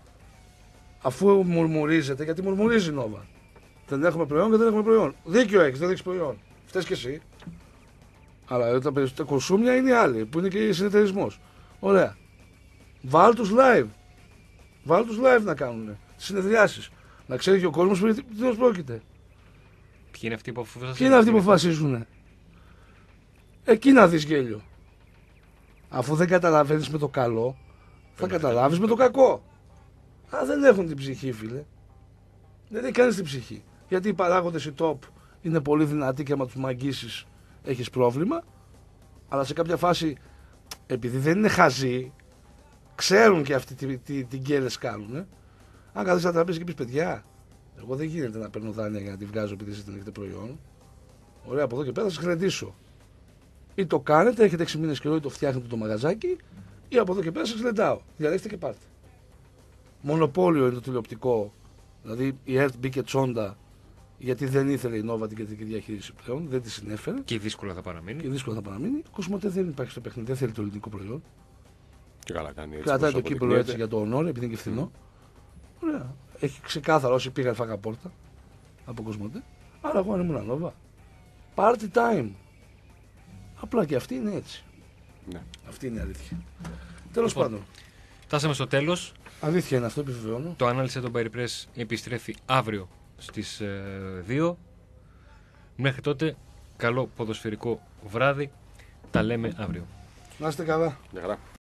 Αφού μουρμουρίζετε, γιατί μουρμουρίζει η Νόβα. Δεν έχουμε προϊόν και δεν έχουμε προϊόν. Δίκιο έχει, δεν έχει προϊόν. Φταίει και εσύ. Αλλά τα περισσότερα κονσούμια είναι οι άλλοι, που είναι και συνεταιρισμό. Ωραία. Βάλ του live. Βάλ του live να κάνουν συνεδριάσεις. Να ξέρει και ο κόσμος περί τι πρόκειται. Ποιοι είναι αυτοί που αποφασίζουν. Ποιοι είναι αυτοί που αποφασίζουν. Εκεί να δεις γέλιο. Αφού δεν καταλαβαίνεις με το καλό, θα καταλάβεις με το κακό. Α, δεν έχουν την ψυχή, φίλε. Δεν έχει κανείς την ψυχή. Γιατί οι παράγοντες οι top είναι πολύ δυνατοί και άμα τους μαγγίσεις έχεις πρόβλημα. Αλλά σε κάποια φάση, επειδή δεν είναι χαζοί, ξέρουν και αυτοί τι, τι, τι γκέλες κάνουν. Ε. Αν καθίσεις να τραπέζι και πεις παιδιά, εγώ δεν γίνεται να παίρνω δάνεια για να τη βγάζω επειδή εσείς δεν έχετε προϊόν. Ωραία, από εδώ και πέρα θα σας χρεωτήσω. Ή το κάνετε, έχετε έξι μήνες καιρό ή το φτιάχνετε το μαγαζάκι, ή από εδώ και πέρα σας λεντάω. Διαλέξτε και πάρτε. Μονοπόλιο είναι το τηλεοπτικό. Δηλαδή η ΕΡΤ μπήκε τσόντα γιατί δεν ήθελε η Νόβα την κεντρική διαχείριση πλέον, δεν τη συνέφερε Και δύσκολα θα παραμείνει. και δύσκολα θα παραμείνει. Ο Κοσμοτέ δεν υπάρχει στο παιχνίδι, δεν θέλει το ελληνικό προϊόν. Και καλά κάνει έτσι. Κρατάει όπως το κύπελο αποδεικνύεται. έτσι για το ονόρ, επειδή είναι και φθηνό. Ωραία. Έχει ξεκάθαρα όσοι πήγαν φάγα πόρτα από Κοσμοτέ. Άρα εγώ αν ήμουν Νόβα. Party time. Απλά και αυτή είναι έτσι. Ναι. Αυτή είναι η αλήθεια. Τέλος Λοιπόν. πάντων. Φτάσαμε στο τέλος. Αλήθεια είναι αυτό, επιβεβαιώνω. Το ανάλυση των Περιπρές επιστρέφει αύριο στις ε, δύο. Μέχρι τότε, καλό ποδοσφαιρικό βράδυ. Τα λέμε αύριο. Να είστε καλά. Μια χαρά.